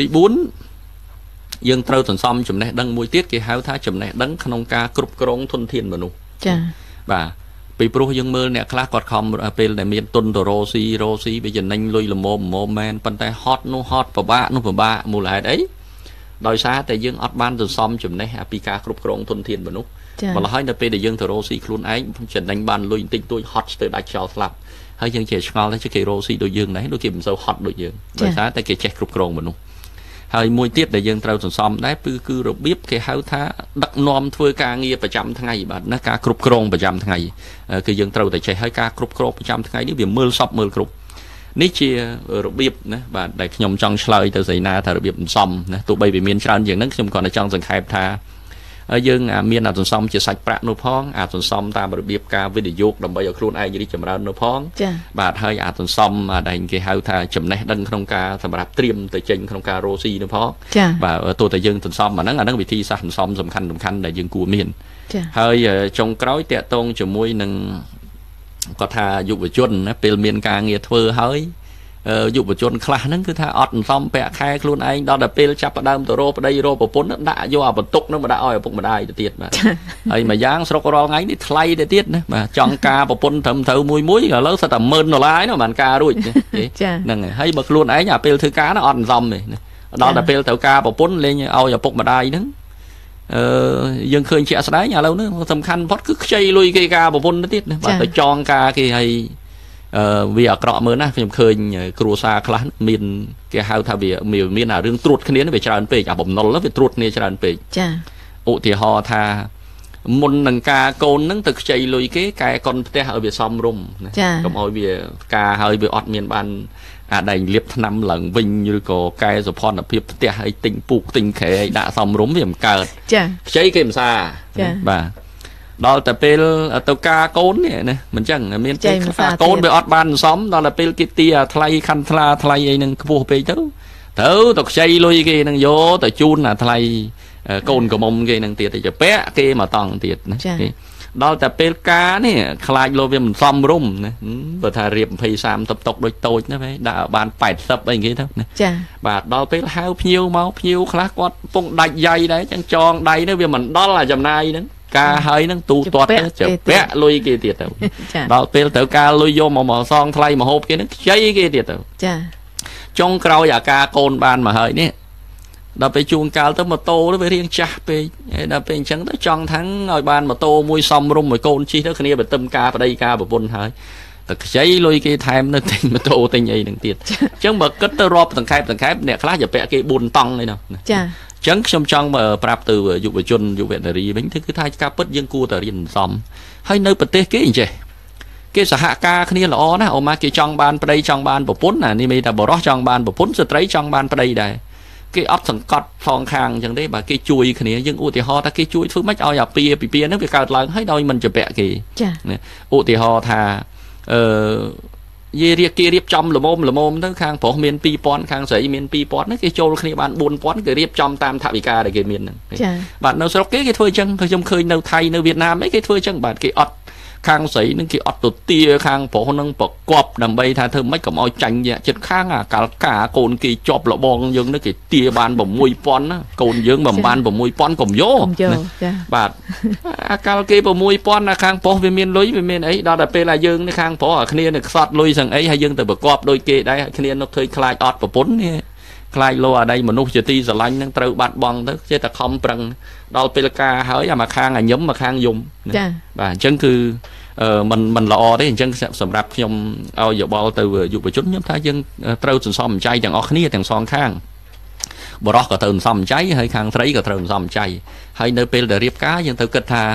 4យើងត្រូវសន្សំចំណេះដឹងមួយទៀតគេហៅថាចំណេះដឹងក្នុងការគ្រប់គ្រងធនធានមនុស្សចាបាទពីព្រោះយើងមើលអ្នកខ្លះគាត់ខំពេលដែលមានទុនទៅរោស៊ីរោស៊ីវាចំណេញលុយល្មមល្មមមែនប៉ុន្តែហត់នោះហត់ពិបាកនោះពិបាកមូលហេតុអីដោយសារតែយើងអត់បានសន្សំចំណេះពីការគ្រប់គ្រងធនធានមនុស្សម្ល៉េះហើយនៅពេលដែលយើងទៅរោស៊ីខ្លួនឯងចំណេញបានលុយបន្តិចតួចហត់ស្ទើរដាច់ខ្យល់ស្លាប់ហើយយើងចេះឆ្ងល់តែគេរោស៊ីដូចយើងដែរដូចគេមិនសូវហត់ដូចយើងដោយសារតែគេចេះគ្រប់គ្រងមនុស្សហើយមួយទៀតដែលយើងត្រូវសន្សំដែរគឺគឺរបៀបគេហៅថាដឹកនាំធ្វើការងារប្រចាំថ្ងៃបាទណាការគ្រប់គ្រងប្រចាំថ្ងៃគឺយើងត្រូវតែចេះហើយការគ្រប់គ្រងប្រចាំថ្ងៃនេះវាមើលសពមើលគ្រប់នេះជារបៀបណាបាទដែលខ្ញុំចង់ឆ្លើយទៅស្រីណាថារបៀបសន្សំណាទោះបីវាមានច្រើនជាងហ្នឹងខ្ញុំគ្រាន់តែចង់សង្ខេបថាយើងមានអាសន្សំជាសាច់ប្រាក់នោះផងអាសន្សំតាមរបៀបការវិនិយោគដើម្បីឲ្យខ្លួនឯងរីកចម្រើននោះផងបាទហើយអាសន្សំដែលគេហៅថាចំណេះដឹងក្នុងការសម្រាប់ត្រៀមទៅចេញក្នុងការរោស៊ីនោះផងបាទទោះតែយើងសន្សំអាហ្នឹងអាហ្នឹងវិធីសាស្ត្រសន្សំសំខាន់សំខាន់ដែលយើងគួរមានហើយចុងក្រោយតាក់ទងជាមួយនឹងគាត់ថាយុវជនណាពេលមានការងារធ្វើហើយយុវជនខ្លះហ្នឹងគឺថាអត់សន្សំប្រាក់ខែខ្លួនឯងដល់តែពេលចាប់ផ្ដើមទៅរកប្តីរកប្រពន្ធដាក់យកអាបន្ទុកហ្នឹងមកដាក់ឲ្យឪពុកម្ដាយទៅទៀតបាទហើយមួយយ៉ាងស្រុករាល់ថ្ងៃនេះថ្លៃទៅទៀតណាបាទចង់ការប្រពន្ធត្រឹមត្រូវមួយមួយឥឡូវសិតតែម៉ឺនដុល្លារហ្នឹងបានការរួចហ្នឹងហើយបើខ្លួនឯងអាពេលធ្វើការហ្នឹងអត់សន្សំទេដល់តែពេលត្រូវការប្រពន្ធលេងឲ្យឪពុកម្ដាយហ្នឹងអឺយើងឃើញជាក់ស្ដែងឥឡូវនេះសំខាន់បំផុតគឺខ្ចីលុយគេការប្រពន្ធទៅទៀតណាបាទទៅចងការគេឲ្យអឺវាអាក្រក់មើលណាខ្ញុំឃើញគ្រួសារខ្លះមានគេហៅថាវាមានអារឿងត្រួតគ្នាវាច្រើនពេកអាបំណុលវាត្រួតគ្នាច្រើនពេកចាឧទាហរណ៍ថាមុននឹងការកូនហ្នឹងទៅខ្ចីលុយគេកែកុនផ្ទះឲ្យវាសមរម្យណាកុំឲ្យវាការឲ្យវាអត់មានបានអាដែងលៀបថ្នាំឡើងវិញឬក៏កែសុផនភាពផ្ទះឲ្យទិញពូកទិញក្រែឲ្យដាក់សមរម្យវាមិនកើតចាខ្ចីគេមិនសាបាទដល់តែពេលទៅការកូននេះណាមិនចឹងមានពេលកូនវាអត់បានសមដល់តែពេលគេទាថ្លៃខណ្ឌថ្លាថ្លៃអីហ្នឹងខ្ពស់ពេកទៅត្រូវទៅខ្ចីលុយគេហ្នឹងយកទៅជូនអាថ្លៃកូនកំមុំគេហ្នឹងទៀតទៅពាក់គេមកតង់ទៀតណាដល់តែពេលការនេះខ្លាចលោវាមិនសមរម្យណាបើថារៀបยี่สิบ 30តុកដូចតូចណាវិញដាក់បានแปดสิบអីគេទៅណាចាបាទដល់ពេលហៅភ្ញៀវមកភ្ញៀវខ្លះគាត់ពងដាច់យ៉ៃដែរចឹងចងដៃនេះវាមិនដល់អាចំណាយហ្នឹងការហើយហ្នឹងទូទាត់ទៅចាពាក់លុយគេទៀតទៅដល់ពេលត្រូវការលុយយកមកមកសងថ្លៃមហូបគេហ្នឹងខ្ចីគេទៀតទៅចាចុងក្រោយអាការកូនបានមកហើយនេះដល់ពេលជួងកាលទៅម៉ូតូទៅវារៀងចាស់ពេកដល់ពេលអញ្ចឹងទៅចង់ថាំងឲ្យបានម៉ូតូមួយសមរម្យឲ្យកូនជិះទៅគ្នាបើទឹមការប្តីការប្រពន្ធហើយតែខ្ចីលុយគេថែមនៅទិញម៉ូតូទិញអីហ្នឹងទៀតអញ្ចឹងបើគិតទៅរាប់សង្ខេបសង្ខេបអ្នកខ្លះจะពាក់គេបួនតង់ឯណោះចាអញ្ចឹងខ្ញុំចង់ប្រាប់ទៅយុវជនយុវនារីវិញគឺថាការពិតយើងគួរតែរៀនសន្សំហើយនៅប្រទេសគេអញ្ចេះគេសហការគ្នាល្អណាស់អូម៉ាគេចង់បានប្តីចង់បានប្រពន្ធណានេះមានតែបរិសុទ្ធចង់បានប្រពន្ធស្ត្រីចង់បានប្តីដែរគេអត់សង្កត់ផងខាងអញ្ចឹងទេបើគេជួយគ្នាយើងឧទាហរណ៍ថាគេជួយធ្វើម៉េចឲ្យអាពីពីពីហ្នឹងវាកើតឡើងហើយដោយមិនជពាក់គេចាឧទាហរណ៍ថាអឺយេរៀបគេរៀបចំល្មមល្មមទៅខាងប្រុសមានពីរពាន់ខាងស្រីមានពីរពាន់ហ្នឹងគេចូលគ្នាបានបួនពាន់គេរៀបចំតាមថវិកាដែលគេមានហ្នឹងចាបាទនៅស្រុកគេគេធ្វើអញ្ចឹងខ្ញុំឃើញនៅថៃនៅវៀតណាមអីគេធ្វើអញ្ចឹងបាទគេអត់ខាងស្រីនឹងគេអត់ទៅទាខាងប្រុសនឹងប្រកបដើម្បីថាធ្វើម៉េចកុំឲ្យចាញ់ចិត្តខាងអាកាលកាកូនគេជាប់លបងយើងនេះគេទាបាន៦ពាន់ណាកូនយើងមិនបាន៦ពាន់កុំយកបាទអាកាលគេ៦ពាន់ណាខាងប្រុសវាមានលុយវាមានអីដល់តែពេលអាយើងនេះខាងប្រុសអាគ្នានេះខ្សត់លុយទាំងអីហើយយើងទៅប្រកបដោយគេដែរគ្នានោះឃើញខ្លាចអត់ប្រពន្ធនេះខ្លាចលោអាដៃមនុស្សជាទីស្រឡាញ់នឹងត្រូវបាត់បង់ទៅចេះតែខំប្រឹងដល់ពេលការហើយអាមកខាងអាញឹមមកខាងយំចាបាទអញ្ចឹងគឺអឺมันมันល្អទេអញ្ចឹងសម្រាប់ខ្ញុំឲ្យយោបល់ទៅយុវជនខ្ញុំថាយើងត្រូវសន្សំចៃទាំងអស់គ្នាទាំងសងខាងបរិសុទ្ធក៏ត្រូវសន្សំចៃហើយខាងស្រីក៏ត្រូវសន្សំចៃហើយនៅពេលដែលរៀបការយើងត្រូវគិតថា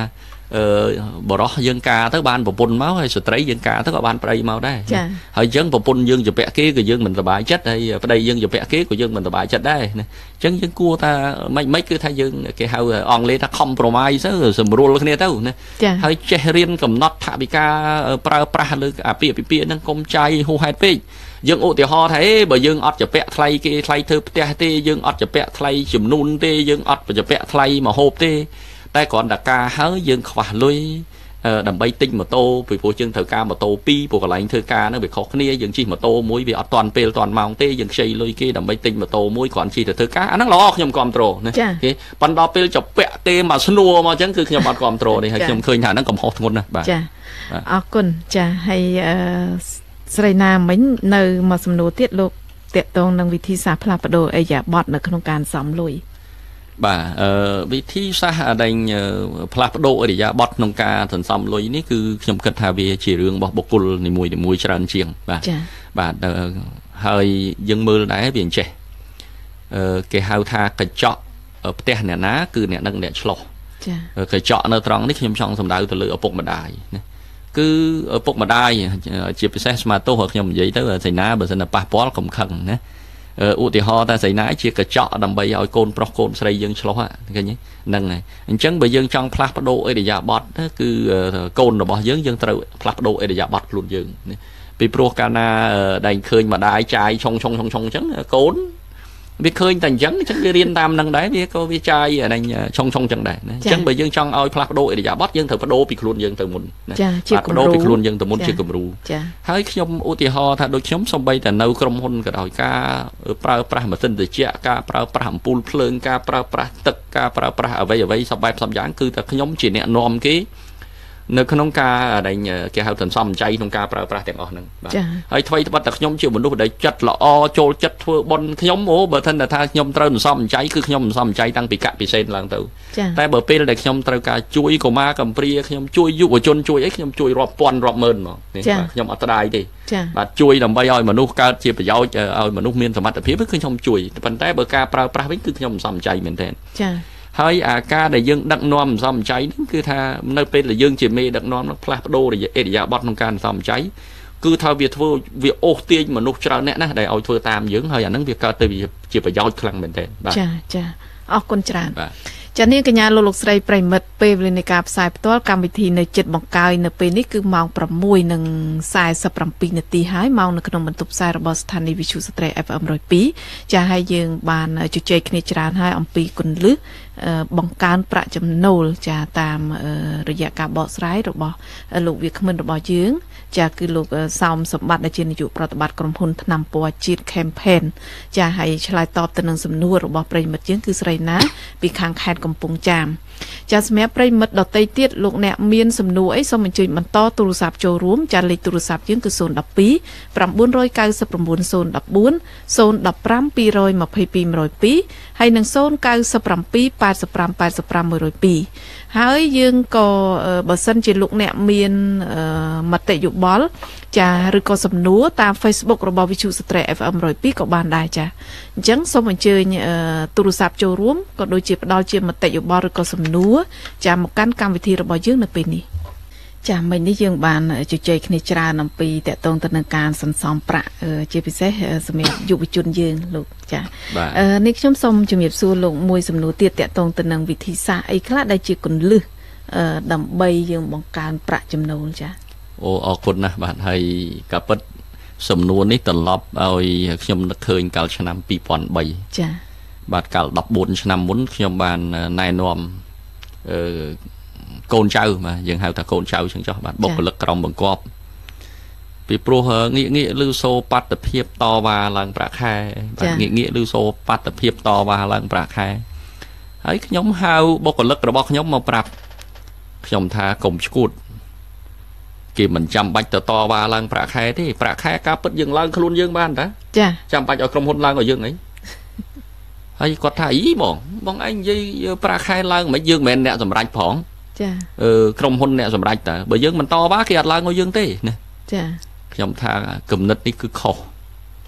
បរោះយើងការទៅបានប្រពន្ធមកហើយស្ត្រីយើងការទៅក៏បានប្តីមកដែរហើយអញ្ចឹងប្រពន្ធយើងជាពាក់គេក៏យើងមិនសប្បាយចិត្តហើយប្តីយើងជាពាក់គេក៏យើងមិនសប្បាយចិត្តដែរណាអញ្ចឹងយើងគួរថាមិនមិនគឺថាយើងគេហៅអង់គ្លេសថា compromise ទៅសម្រួលគ្នាទៅណាហើយចេះរៀនកំណត់ថវិកាប្រើប្រាស់លើអាពាហ៍ពិពាហ៍ហ្នឹងកុំចាយហួសហេតុពេកយើងឧទាហរណ៍ថាអេបើយើងអត់ជាពាក់ថ្លៃគេថ្លៃធ្វើផ្ទះទេយើងអត់ជាពាក់ថ្លៃចំនួនទេយើងអត់ជាពាក់ថ្លៃម្ហូបទេតែគ្រាន់តែការហើយយើងខ្វះលុយដើម្បីទិញម៉ូតូពីព្រោះយើងត្រូវការម៉ូតូពីរព្រោះកន្លែងធ្វើការហ្នឹងវាខុសគ្នាយើងជិះម៉ូតូមួយវាអត់ទាន់ពេលទាន់ម៉ោងទេយើងខ្ចីលុយគេដើម្បីទិញម៉ូតូមួយគ្រាន់ជិះទៅធ្វើការអាហ្នឹងល្អខ្ញុំគ្រប់គ្រងណាគេប៉ុន្តែដល់ពេលចពាក់ទេមកស្នួរមកអញ្ចឹងគឺខ្ញុំអត់គ្រប់គ្រងទេហើយខ្ញុំឃើញថាហ្នឹងកំហុសធ្ងន់ណាស់បាទចាអរគុណចាហើយស្រីណាមិញនៅមកសំណួរទៀតលោកតេតងនឹងវិធីសាស្ត្រផ្លាស់ប្ដូរអីយ៉ាបតនៅក្នុងការសំលុយបាទអឺវិធីសាស្ត្រដែលផ្លាស់ប្ដូរអរិយាប័ត្រក្នុងការសន្សំលុយនេះគឺខ្ញុំគិតថាវាជារឿងរបស់បុគ្គលនីមួយៗច្រើនជាងបាទបាទហើយយើងមើលដែរវាអញ្ចេះអឺគេហៅថាកញ្ចក់ផ្ទះអ្នកណាគឺអ្នកនឹងអ្នកឆ្លោះចាកញ្ចក់នៅត្រង់នេះខ្ញុំចង់សម្ដៅទៅលើឪពុកម្ដាយណាគឺឪពុកម្ដាយជាពិសេសស្មាតោះខ្ញុំនិយាយទៅសៃណាបើសិនតែប៉ះពាល់កុំខឹងណាឧទាហរណ៍ថាស្រីណាជាកញ្ចក់ដើម្បីឲ្យកូនប្រុសកូនស្រីយើងឆ្លោះឃើញហ្នឹងហើយអញ្ចឹងបើយើងចង់ផ្លាស់ប្ដូរអរិយាប័ត្រគឺកូនរបស់យើងយើងត្រូវផ្លាស់ប្ដូរអរិយាប័ត្រខ្លួនយើងពីព្រោះកាលណាដែលឃើញម្ដាយចាយឆុងឆុងឆុងឆុងអញ្ចឹងកូនវាឃើញតែអញ្ចឹងអញ្ចឹងវារៀនតាមនឹងដែរវាក៏វាចាយអានេះឆុងឆុងអញ្ចឹងដែរណាអញ្ចឹងបើយើងចង់ឲ្យផ្លាស់ប្ដូរអរិយាប័ត្រយើងត្រូវប្ដូរពីខ្លួនយើងទៅមុនណាផ្លាស់ប្ដូរពីខ្លួនយើងទៅមុនជាគំរូហើយខ្ញុំឧទាហរណ៍ថាដូចខ្ញុំសូម្បីតែនៅក្រុមហ៊ុនក៏ដោយការប្រើប្រាស់ម៉ាស៊ីនត្រជាក់ការប្រើប្រាស់អំពូលភ្លើងការប្រើប្រាស់ទឹកការប្រើប្រាស់អ្វីអ្វីសពបែបសពយ៉ាងគឺតែខ្ញុំជាអ្នកនាំគេនៅក្នុងការដែលគេហៅសន្សំចៃក្នុងការប្រើប្រាស់ទាំងអស់ហ្នឹងបាទហើយថ្មីត្បិតតែខ្ញុំជាមនុស្សដែលចិត្តល្អចូលចិត្តធ្វើបុណ្យខ្ញុំអូបើមិនថាខ្ញុំត្រូវសន្សំចៃគឺខ្ញុំសន្សំចៃតាំងពីកពិសេសឡើងទៅតែបើពេលដែលខ្ញុំត្រូវការជួយកុមារកំព្រាខ្ញុំជួយយុវជនជួយអីខ្ញុំជួយរាប់ពាន់រាប់ម៉ឺនហ្មងខ្ញុំអត់ត្រាយទេបាទជួយដើម្បីឲ្យមនុស្សកើតជាប្រយោជន៍ឲ្យមនុស្សមានសមត្ថភាពគឺខ្ញុំជួយប៉ុន្តែបើការប្រើប្រាស់វិញគឺខ្ញុំសន្សំចៃមែនទែនចាហើយអាការដែលយើងដឹកនាំសន្សំចៃហ្នឹងគឺថានៅពេលដែលយើងជាមេដឹកនាំផ្លាស់ប្ដូរអរិយាប័ត្រក្នុងការសន្សំចៃគឺថាវាធ្វើវាអូសទាញមនុស្សច្រើនអ្នកណាស់ដែលឲ្យធ្វើតាមយើងហើយអាហ្នឹងវាកើតទៅជាប្រយោជន៍ខ្លាំងមែនទែនបាទចាចាអរគុណច្រើនចានាងកញ្ញាលោកលោកស្រីប្រិមិត្តពេលវេលានៃការផ្សាយផ្ទាល់កម្មវិធីនៅចិត្តបង្កើយនៅពេលនេះគឺម៉ោង ប្រាំមួយ សែសិបប្រាំពីរ នាទីហើយម៉ោងនៅក្នុងបន្ទប់ផ្សាយរបស់ស្ថានីយ៍វិទ្យុស្ត្រី អេហ្វ អេម một không hai ចាហើយយើងបានជជែកគ្នាច្រើនហើយអំពីគន្លឹះបង្កើនប្រាក់ចំណូលចាតាមរយៈការបកស្រាយរបស់លោកវាគ្មិនរបស់យើងចាគឺលោកសោមសម្បត្តិដែលជានាយកប្រតិបត្តិក្រុមហ៊ុនថ្នាំពណ៌ជាតិ Campaign ចាហើយឆ្លើយតបទៅនឹងសំណួររបស់ប្រិមិត្តយើងគឺស្រីណាពីខាងខេត្តកំពង់ចាមចាសម្រាប់ប្រិមិត្តដទៃទៀតលោកអ្នកមានសំណួរអីសូមអញ្ជើញបន្តទូរស័ព្ទចូលរួមចាលេខទូរស័ព្ទយើងគឺ ศูนย์ หนึ่ง สอง เก้า 9 9 9 0 1 9 ศูนย์ หนึ่ง สี่ ศูนย์ หนึ่ง ห้า สอง สอง สอง สอง two ហើយនឹង ศูนย์ เก้า เจ็ด แปด ห้า แปด ห้า แปด ห้า หนึ่ง ศูนย์ ហើយយើងក៏បើសិនជាលោកអ្នកមានមតិយោបល់ចាឬក៏សំណួរតាម Facebook របស់វិទ្យុស្ត្រី អេហ្វ អេម một không hai ក៏បានដែរចាអញ្ចឹងសូមអញ្ជើញទូរស័ព្ទចូលរួមក៏ដូចជាផ្ដល់ជាមតិយោបល់ឬក៏សំណួរចាមកកាន់កម្មវិធីរបស់យើងនៅពេលនេះចាមិញនេះយើងបានជជែកគ្នាច្រើនអំពីតកតងទៅនឹងការសន្សំប្រាក់ជាពិសេសសម្រាប់យុវជនយើងលោកចានេះខ្ញុំសូមជំរាបសួរលោកមួយសំណួរទៀតតកតងទៅនឹងវិធីសាស្ត្រអីខ្លះដែលជាគន្លឹះដើម្បីយើងបង្កើនប្រាក់ចំណូលចាអូអរគុណណាស់បាទហើយការពិតសំណួរនេះត្រឡប់ឲ្យខ្ញុំនឹកឃើញកាលឆ្នាំពីរពាន់បីចាបាទកាលដប់បួនឆ្នាំមុនខ្ញុំបានណែនាំអឺកូនចៅបាទយើងហៅថាកូនចៅអញ្ចឹងចុះបាទបុគ្គលិកក្រុមបង្គាប់ពីព្រោះងាកងាកឬសូបត្តភាពតវ៉ាឡើងប្រាក់ខែបាទងាកងាកឬសូបត្តភាពតវ៉ាឡើងប្រាក់ខែហើយខ្ញុំហៅបុគ្គលិករបស់ខ្ញុំមកប្រាប់ខ្ញុំថាកុំឈួតគេមិនចាំបាច់ទៅតវ៉ាឡើងប្រាក់ខែទេប្រាក់ខែការពិតយើងឡើងខ្លួនយើងបានតាចាចាំបាច់ឲ្យក្រុមហ៊ុនឡើងឲ្យយើងអីហើយគាត់ថាអីបងបងឯងនិយាយប្រាក់ខែឡើងមិនយើងមិនមែនអ្នកសម្រេចផងចាអឺក្រុមហ៊ុនអ្នកសម្រេចតើបើយើងមិនតវ៉ាគេអត់ឡើងឲ្យយើងទេណាចាខ្ញុំថាគំនិតនេះគឺខុស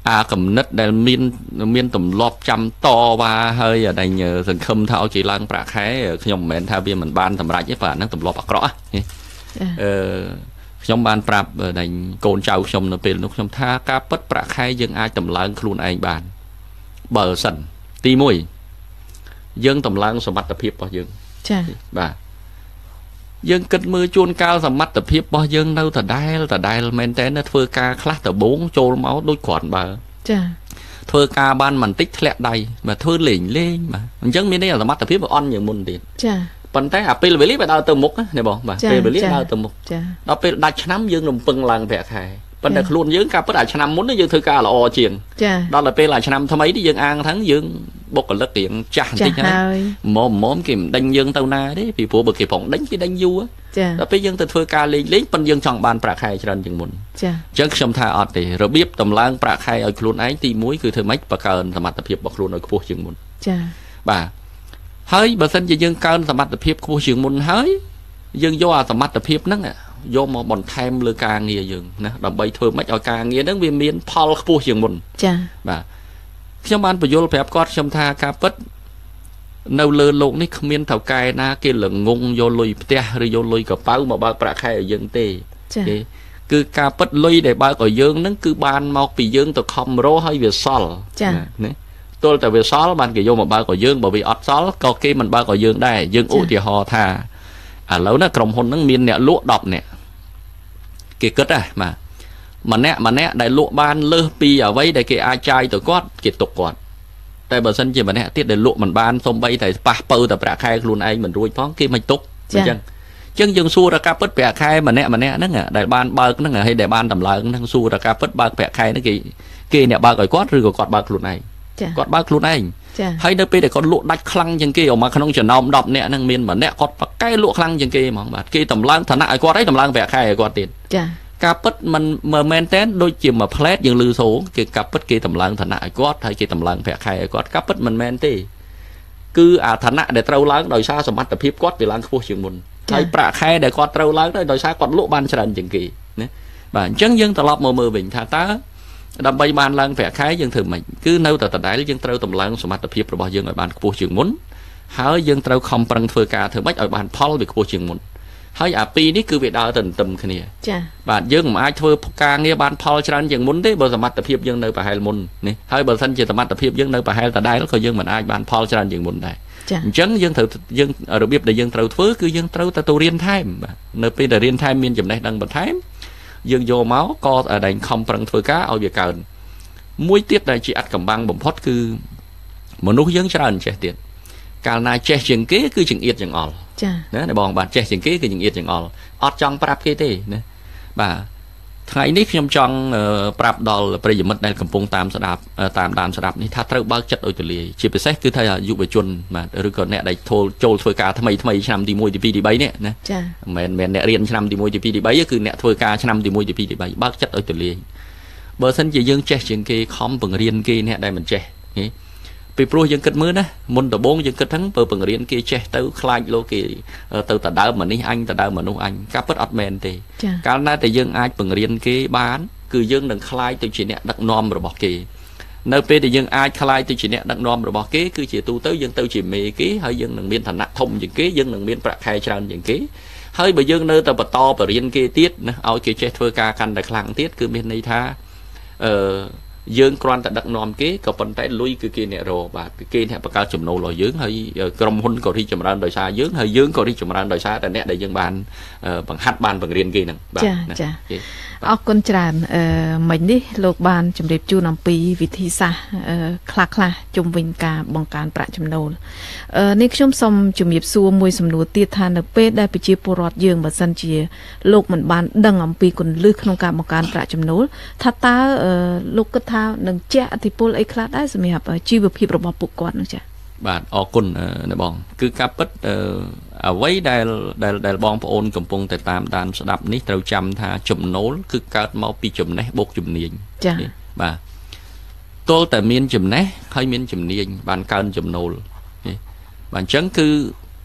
អាកំណត់ដែលមានមានទម្លាប់ចាំតវ៉ាហើយអដែងសង្ឃឹមថាឲ្យគេឡើងប្រាក់ខែខ្ញុំមិនមែនថាវាមិនបានសម្រេចទេបាទហ្នឹងទម្លាប់អាក្រក់អឺខ្ញុំបានប្រាប់អដែងកូនចៅខ្ញុំនៅពេលនោះខ្ញុំថាការពិតប្រាក់ខែយើងអាចតម្លើងខ្លួនឯងបានបើសិនទីមួយយើងតម្លើងសមត្ថភាពរបស់យើងចាបាទយើងគិតមើលជួនកាលសមត្ថភាពរបស់យើងនៅដដែលដដែលមែនតើនៅធ្វើការខ្លះដបងចូលមកដូចគ្រាន់បើចាធ្វើការបានបន្តិចធ្លាក់ដៃបាទធ្វើលេងលេងបាទអញ្ចឹងមានន័យសមត្ថភាពវាអន់ជាងមុនទៀតចាប៉ុន្តែអាពេលវេលាវាដើរទៅមុខណាបងបាទពេលវេលាដើរទៅមុខដល់ពេលដាច់ឆ្នាំយើងរំពឹងឡើងប្រាក់ខែប៉ុន្តែខ្លួនយើងការពិតអាឆ្នាំមុនយើងធ្វើការល្អជាងដល់ទៅពេលអាឆ្នាំថ្មីនេះយើងអាងថាយើងបុគ្គលិករៀងចាស់បន្តិចហើយមុំមុំគេមិនដេញយើងទៅណាទេពីព្រោះបើគេប្រងដេញគេដេញយូរដល់ពេលយើងទៅធ្វើការលេងលេងប៉ុន្តែយើងចង់បានប្រាក់ខែច្រើនជាងមុនចាអញ្ចឹងខ្ញុំថាអត់ទេរបៀបតម្លើងប្រាក់ខែឲ្យខ្លួនឯងទីមួយគឺធ្វើម៉េចបង្កើនសមត្ថភាពរបស់ខ្លួនឲ្យខ្ពស់ជាងមុនចាបាទហើយបើសិនជាយើងកើនសមត្ថភាពខ្ពស់ជាងមុនហើយយើងយកអាសមត្ថភាពហ្នឹងយកមកបន្ថែមលើការងារយើងណាដើម្បីធ្វើម៉េចឲ្យការងារហ្នឹងវាមានផលខ្ពស់ជាងមុនចាបាទខ្ញុំបានបញ្យល់ប្រាប់គាត់ខ្ញុំថាការពិតនៅលើโลกនេះគ្មានថៅកែណាគេល្ងងយកលុយផ្ទះឬយកលុយកប៉ៅមកបើកប្រាក់ខែឲ្យយើងទេទេគឺការពិតលុយដែលបើកឲ្យយើងហ្នឹងគឺបានមកពីយើងទៅខំរកឲ្យវាសល់ណាទល់តែវាសល់បានគេយកមកបើកឲ្យយើងបើវាអត់សល់ក៏គេមិនបើកឲ្យយើងដែរយើងឧទាហរណ៍ថាឥឡូវណាក្រុមហ៊ុនហ្នឹងមានអ្នកលក់ដប់នាក់គេគិតណាបាទម្នាក់ម្នាក់ដែលលក់បានលើសពីអ្វីដែលគេអាចចាយទៅគាត់គេទុកគាត់តែបើសិនជាម្នាក់ទៀតដែលលក់មិនបានសូម្បីតែប៉ះពៅតែប្រាក់ខែខ្លួនឯងមិនរួចផងគេមិនទុកអញ្ចឹងអញ្ចឹងយើងសួររកពិតប្រាក់ខែម្នាក់ម្នាក់ហ្នឹងដែលបានបើកហ្នឹងហើយដែលបានតម្លើងហ្នឹងសួររកពិតបើកប្រាក់ខែហ្នឹងគេគេអ្នកបើកឲ្យគាត់ឬក៏គាត់បើកខ្លួនឯងគាត់បើកខ្លួនឯងហើយនៅពេលដែលគាត់លក់ដាច់ខ្លាំងជាងគេអอกមកក្នុងចំណោមដប់នាក់ហ្នឹងមានម្នាក់គាត់ប៉កែលក់ខ្លាំងជាងគេហ្មងបាទគេតម្លើងឋានៈឲ្យគាត់ហើយតម្លើងប្រាក់ខែឲ្យគាត់ទៀតចាការពិតមិនមែនតែនដូចជាមួយផ្លែតយើងលឺសូគេការពិតគេតម្លើងឋានៈឲ្យគាត់ហើយគេតម្លើងប្រាក់ខែឲ្យគាត់ការពិតមិនមែនទេគឺអាឋានៈដែលត្រូវឡើងដោយសារសមត្ថភាពគាត់វាឡើងខ្ពស់ជាងមុនហើយប្រាក់ខែដែលគាត់ត្រូវឡើងដោយសារគាត់លក់បានច្រើនជាងគេណាបាទអញ្ចឹងយើងត្រឡប់មកមើលវិញថាតើដើម្បីបានឡើងប្រាក់ខែយើងធ្វើម៉េចគឺនៅតែដដែលយើងត្រូវតម្លើងសមត្ថភាពរបស់យើងឲ្យបានខ្ពស់ជាងមុនហើយយើងត្រូវខំប្រឹងធ្វើការធ្វើម៉េចឲ្យបានផលវាខ្ពស់ជាងមុនហើយអាពីរនេះគឺវាដើរទៅទន្ទឹមគ្នាចា៎បាទយើងមិនអាចធ្វើការងារបានផលច្រើនជាងមុនទេបើសមត្ថភាពយើងនៅប្រហែលមុននេះហើយបើសិនជាសមត្ថភាពយើងនៅប្រហែលដដែលក៏យើងមិនអាចបានផលច្រើនជាងមុនដែរអញ្ចឹងយើងត្រូវយើងរបៀបដែលយើងត្រូវធ្វើគឺយើងត្រូវតែទៅរៀនថែមបាទនៅពេលដែលរៀនថែមមានចំណេះដឹងបន្ថែមយើងយកមកក៏តែខំប្រឹងធ្វើការឲ្យវាកើនមួយទៀតដែលជាអត្តកម្បាំងបំផុតគឺមនុស្សយើងច្រើនចេះទៀតកាលណាចេះជាងគេគឺចង្អៀតចង្អល់ចាណាបងបាទចេះជាងគេគឺចង្អៀតចង្អល់អត់ចង់ប្រាប់គេទេណាបាទថ្ងៃនេះខ្ញុំចង់ប្រាប់ដល់ប្រិយមិត្តដែលកំពុងតាមស្ដាប់តាមដានស្ដាប់នេះថាត្រូវបើកចិត្តឲ្យទូលាយជាពិសេសគឺថាយុវជនបាទឬក៏អ្នកដែលចូលធ្វើការថ្មីថ្មីឆ្នាំទីមួយទីពីរទីបីនេះណាចាមិនមែនអ្នករៀនឆ្នាំទីមួយទីពីរទីបីគឺអ្នកធ្វើការឆ្នាំទីមួយទីពីរទីបីបើកចិត្តឲ្យទូលាយបើសិនជាយើងចេះជាងគេខំបង្រៀនគេអ្នកដែលមិនចេះពីព្រោះយើងគិតមើលណាមុនដំបូងយើងគិតហ្នឹងបើបង្រៀនគេចេះទៅខ្លាចលោកគេទៅតដើមមនុស្សអញតដើមមនុស្សអញការពិតអត់មែនទេកាលណាតែយើងអាចបង្រៀនគេបានគឺយើងនឹងខ្លាចទៅជាអ្នកដឹកនាំរបស់គេនៅពេលដែលយើងអាចខ្លាចទៅជាអ្នកដឹកនាំរបស់គេគឺជាទូទៅយើងទៅជាមេគេហើយយើងនឹងមានឋានៈធំជាងគេយើងនឹងមានប្រាក់ខែច្រើនជាងគេហើយបើយើងនៅតែបន្តបរៀនគេទៀតណាឲ្យគេចេះធ្វើការកាន់តែខ្លាំងទៀតគឺមានន័យថាអឺយើងគ្រាន់តែដឹកនាំគេក៏ប៉ុន្តែលុយគឺគេអ្នករកបាទគេអ្នកបង្កើតចំណូលរបស់យើងហើយក្រុមហ៊ុនក៏រីកចម្រើនដោយសារយើងហើយយើងក៏រីកចម្រើនដោយសារតែអ្នកដែលយើងបានបង្ហាត់បានបង្រៀនគេហ្នឹងបាទចាចាអរគុណច្រើនអឺមិញនេះលោកបានជម្រាបជូនអំពីវិធីសាស្ត្រខ្លះខ្លះជុំវិញការបង្កើនប្រាក់ចំណូលអឺនេះខ្ញុំសូមជម្រាបសួរមួយសំណួរទៀតថានៅពេលដែលប្រជាពលរដ្ឋយើងបើសិនជាលោកមិនបានដឹងអំពីគន្លឹះក្នុងការបង្កើនប្រាក់ចំណូលថាតើលោកគិតថានឹងជះឥទ្ធិពលអីខ្លះដែរសម្រាប់ជីវភាពរបស់ពួកគាត់នោះចា៎បាទអរគុណណាបងគឺការពិតអ្វីដែលដែលដែលបងប្អូនកំពុងតែតាមដានស្ដាប់នេះត្រូវចាំថាចំណូលគឺកើតមកពីចំណេះបូកជំនាញចា៎បាទទល់តែមានចំណេះហើយមានជំនាញបានកើនចំណូលបាទអញ្ចឹងគឺ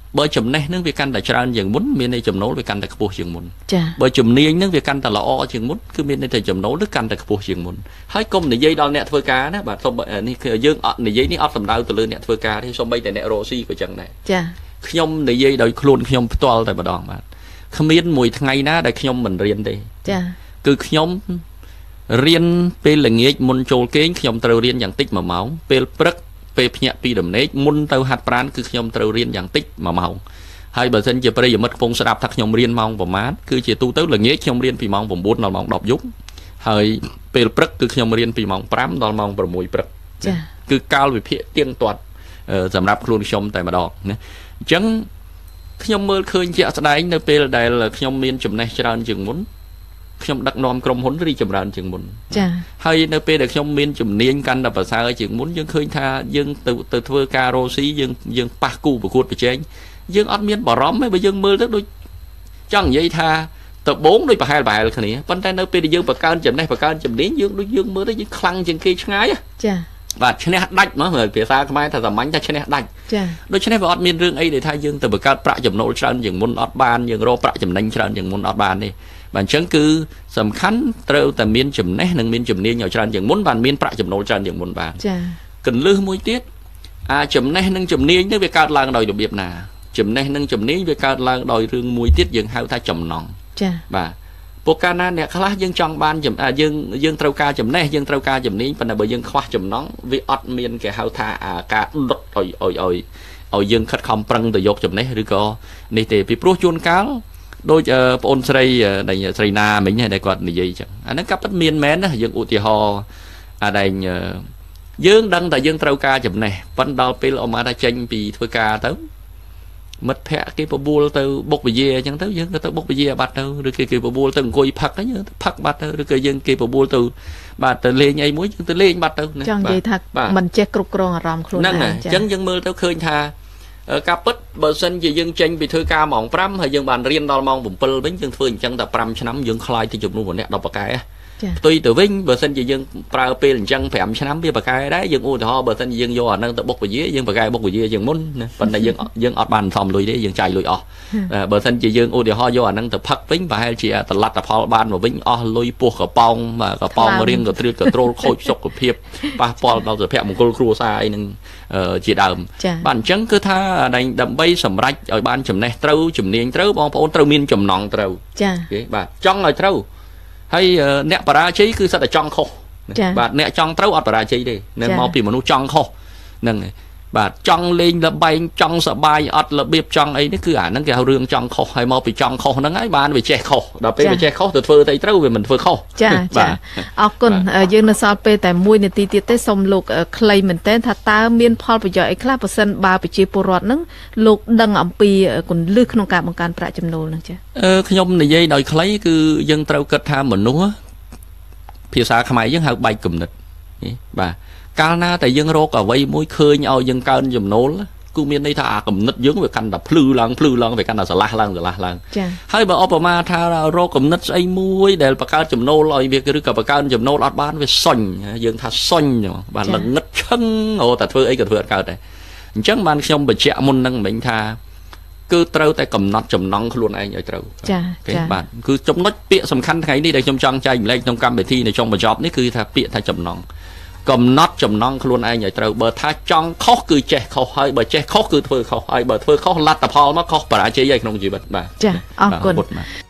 បើចំណេះនឹងវាកាន់តែច្រើនជាងមុនមានន័យចំណូលវាកាន់តែខ្ពស់ជាងមុនចាបើជំនាញនឹងវាកាន់តែល្អជាងមុនគឺមានន័យថាចំណូលនឹងកាន់តែខ្ពស់ជាងមុនហើយកុំនិយាយដល់អ្នកធ្វើការណាបាទសូមនេះគឺយើងអត់និយាយនេះអត់សំដៅទៅលើអ្នកធ្វើការទេសូម្បីតែអ្នករកស៊ីក៏ចឹងដែរចាខ្ញុំនិយាយដោយខ្លួនខ្ញុំផ្ទាល់តែម្ដងបាទគ្មានមួយថ្ងៃណាដែលខ្ញុំមិនរៀនទេចាគឺខ្ញុំរៀនពេលល្ងាចមុនចូលគេងខ្ញុំត្រូវរៀនយ៉ាងតិចមួយម៉ោងពេលព្រឹកពេលភ្ញាក់ពីដំណេកមុនទៅហាត់ប្រាណគឺខ្ញុំត្រូវរៀនយ៉ាងតិចមួយម៉ោងហើយបើសិនជាប្រិយមិត្តកំពុងស្ដាប់ថាខ្ញុំរៀនម៉ោងប្រមាណគឺជាទូទៅល្ងាចខ្ញុំរៀនពីម៉ោង9ដល់ម៉ោង10យប់ហើយពេលព្រឹកគឺខ្ញុំរៀនពីម៉ោង5ដល់ម៉ោង6ព្រឹកចាគឺកាលវិភាគទៀងទាត់សម្រាប់ខ្លួនខ្ញុំតែម្ដងណាអញ្ចឹងខ្ញុំមើលឃើញជាក់ស្ដែងនៅពេលដែលខ្ញុំមានចំណេះច្រើនជាងមុនខ្ញុំដឹកនាំក្រុមហ៊ុនរីចម្រើនជាងមុនចាហើយនៅពេលដែលខ្ញុំមានជំនាញកាន់តែប្រសើរជាងមុនយើងឃើញថាយើងទៅទៅធ្វើការរកស៊ីយើងយើងប៉ះគូប្រកួតប្រជែងយើងអត់មានបារម្ភទេបើយើងមើលទៅដូចចង់និយាយថាតបងដូចប្រហែលប្រហែលគ្នាប៉ុន្តែនៅពេលដែលយើងបង្កើនចំណេះបង្កើនជំនាញយើងដូចយើងមើលទៅយើងខ្លាំងជាងគេឆ្ងាយចាបាទឈ្នះដាច់មកភាសាខ្មែរថាសាមញ្ញថាឈ្នះដាច់ចាដូច្នេះវាអត់មានរឿងអីដែលថាយើងទៅបង្កើតប្រាក់ចំណូលច្រើនជាងមុនអត់បានយើងរកប្រាក់ចំណេញច្រើនជាងមុនអត់បានទេបាទអញ្ចឹងគឺសំខាន់ត្រូវតែមានចំណេះនិងមានជំនាញឲ្យច្រើនជាងមុនបានមានប្រាក់ចំណូលច្រើនជាងមុនបានចាកន្លឹះមួយទៀតអាចំណេះនិងជំនាញនេះវាកើតឡើងដោយរបៀបណាចំណេះនិងជំនាញវាកើតឡើងដោយរឿងមួយទៀតយើងហៅថាចំណងចាបាទពួកកាលណាអ្នកខ្លះយើងចង់បានយើងយើងត្រូវការចំណេះយើងត្រូវការជំនាញប៉ុន្តែបើយើងខ្វះចំណងវាអត់មានគេហៅថាការដុតឲ្យឲ្យឲ្យឲ្យយើងខិតខំប្រឹងទៅយកចំណេះឬក៏នេះទេពីព្រោះជួនកាលដូចបងអូនស្រីដែលស្រីណាមិញដែលគាត់និយាយចឹងអាហ្នឹងក៏ពិតមានមែនណាយើងឧទាហរណ៍អាដែលយើងដឹងតែយើងត្រូវការចំណេះប៉ុន្តែដល់ពេលអមថាចេញពីធ្វើការទៅមិត្តភ័ក្ដិគេបបួលទៅបុកវិយាអញ្ចឹងទៅយើងក៏ទៅបុកវិយាបាត់ទៅឬគេគេបបួលទៅអង្គុយផឹកទៅយើងផឹកបាត់ទៅឬក៏យើងគេបបួលទៅបាទទៅលេងអីមួយយើងទៅលេងបាត់ទៅណាចង់និយាយថាមិនចេះគ្រប់គ្រងអារម្មណ៍ខ្លួនឯងហ្នឹងអញ្ចឹងយើងមើលទៅឃើញថាការពិតបើសិនជាយើងចេញពីធ្វើការម៉ោង5ហើយយើងបានរៀនដល់ម៉ោង7វិញយើងធ្វើអញ្ចឹងតែ5ឆ្នាំយើងខ្លាយទៅជំនួសម្នាក់10ប៉ាកែផ្ទុយទៅវិញបើសិនជាយើងប្រើពេលអញ្ចឹង5ឆ្នាំវាប៉ាកែដែរយើងឧទាហរណ៍បើសិនជាយើងយកអាហ្នឹងទៅបុកវិយាយើងប៉ាកែបុកវិយាជាងមុនណាប៉ុន្តែយើងយើងអត់បានសំលុយទេយើងចាយលុយអស់បើសិនជាយើងឧទាហរណ៍យកអាហ្នឹងទៅផឹកវិញប្រហែលជាតលត្តផលបានមកវិញអស់លុយពោះកប៉ោងកប៉ោងរៀងក៏ត្រៀតក៏ត្រូលខូចសុខភាពប៉ះពាល់ដល់សុភមង្គលគ្រួសារអីហ្នឹងជាដើមបាទអញ្ចឹងគឺថាដើម្បីសម្រេចឲ្យបានចំណេះត្រូវជំនាញត្រូវបងប្អូនត្រូវមានចំណងត្រូវចា៎បាទចង់ឲ្យត្រូវហើយអ្នកបរាជ័យគឺសិតតែចង់ខុសបាទអ្នកចង់ត្រូវអត់បរាជ័យទេនឹងមកពីមនុស្សចង់ខុសហ្នឹងហើយបាទចង់លេងលបែងចង់សបាយអត់របៀបចង់អីនេះគឺអាហ្នឹងគេហៅរឿងចង់ខុសហើយមកពីចង់ខុសហ្នឹងហើយបានវាចេះខុសដល់ពេលវាចេះខុសទៅធ្វើទៅត្រូវវាមិនធ្វើខុសចាចាអរគុណយើងនៅសល់ពេលតែមួយនាទីទៀតទេសូមលោកខ្លីមែនតើថាតើមានផលប្រយោជន៍អីខ្លះបើសិនបើប្រជាពលរដ្ឋហ្នឹងលោកដឹងអំពីគន្លឹះក្នុងការបង្កើនប្រាក់ចំណូលហ្នឹងចាអឺខ្ញុំនិយាយដោយខ្លីគឺយើងត្រូវគិតថាមនុស្សភាសាខ្មែរយើងហៅបែកគំនិតបាទកាលណាតែយើងរកអ្វីមួយឃើញឲ្យយើងកើនចំណូលគឺមានន័យថាអាគំនិតយើងវាកាន់តែភ្លឺឡើងភ្លឺឡើងវាកាន់តែស្រឡះឡើងស្រឡះឡើងហើយបើឧបមាថារកគំនិតស្អីមួយដែលបង្កើតចំណូលឲ្យវាឬក៏បង្កើនចំណូលអត់បានវាសុញយើងថាសុញបាទល្ងឹតឈឹងអូតែធ្វើអីក៏ធ្វើអត់កើតដែរអញ្ចឹងបានខ្ញុំបញ្ជាក់មុននឹងមិញថាគឺត្រូវតែកំណត់ចំណងខ្លួនឯងឲ្យត្រូវចាចាបាទគឺចំណុចពាក្យសំខាន់ថ្ងៃនេះដែលខ្ញុំចង់ចែកម្លែកក្នុងកម្មវិធីនៅចុងបញ្ចប់នេះគឺថាពាក្យថាចំណងកំណត់ចំណងខ្លួនឯងឲ្យត្រូវបើថាចង់ខុសគឺចេះខុសហើយបើចេះខុសគឺធ្វើខុសហើយបើធ្វើខុសលទ្ធផលមកខុសបរាជ័យឯក្នុងជីវិតបាទចាអរគុណ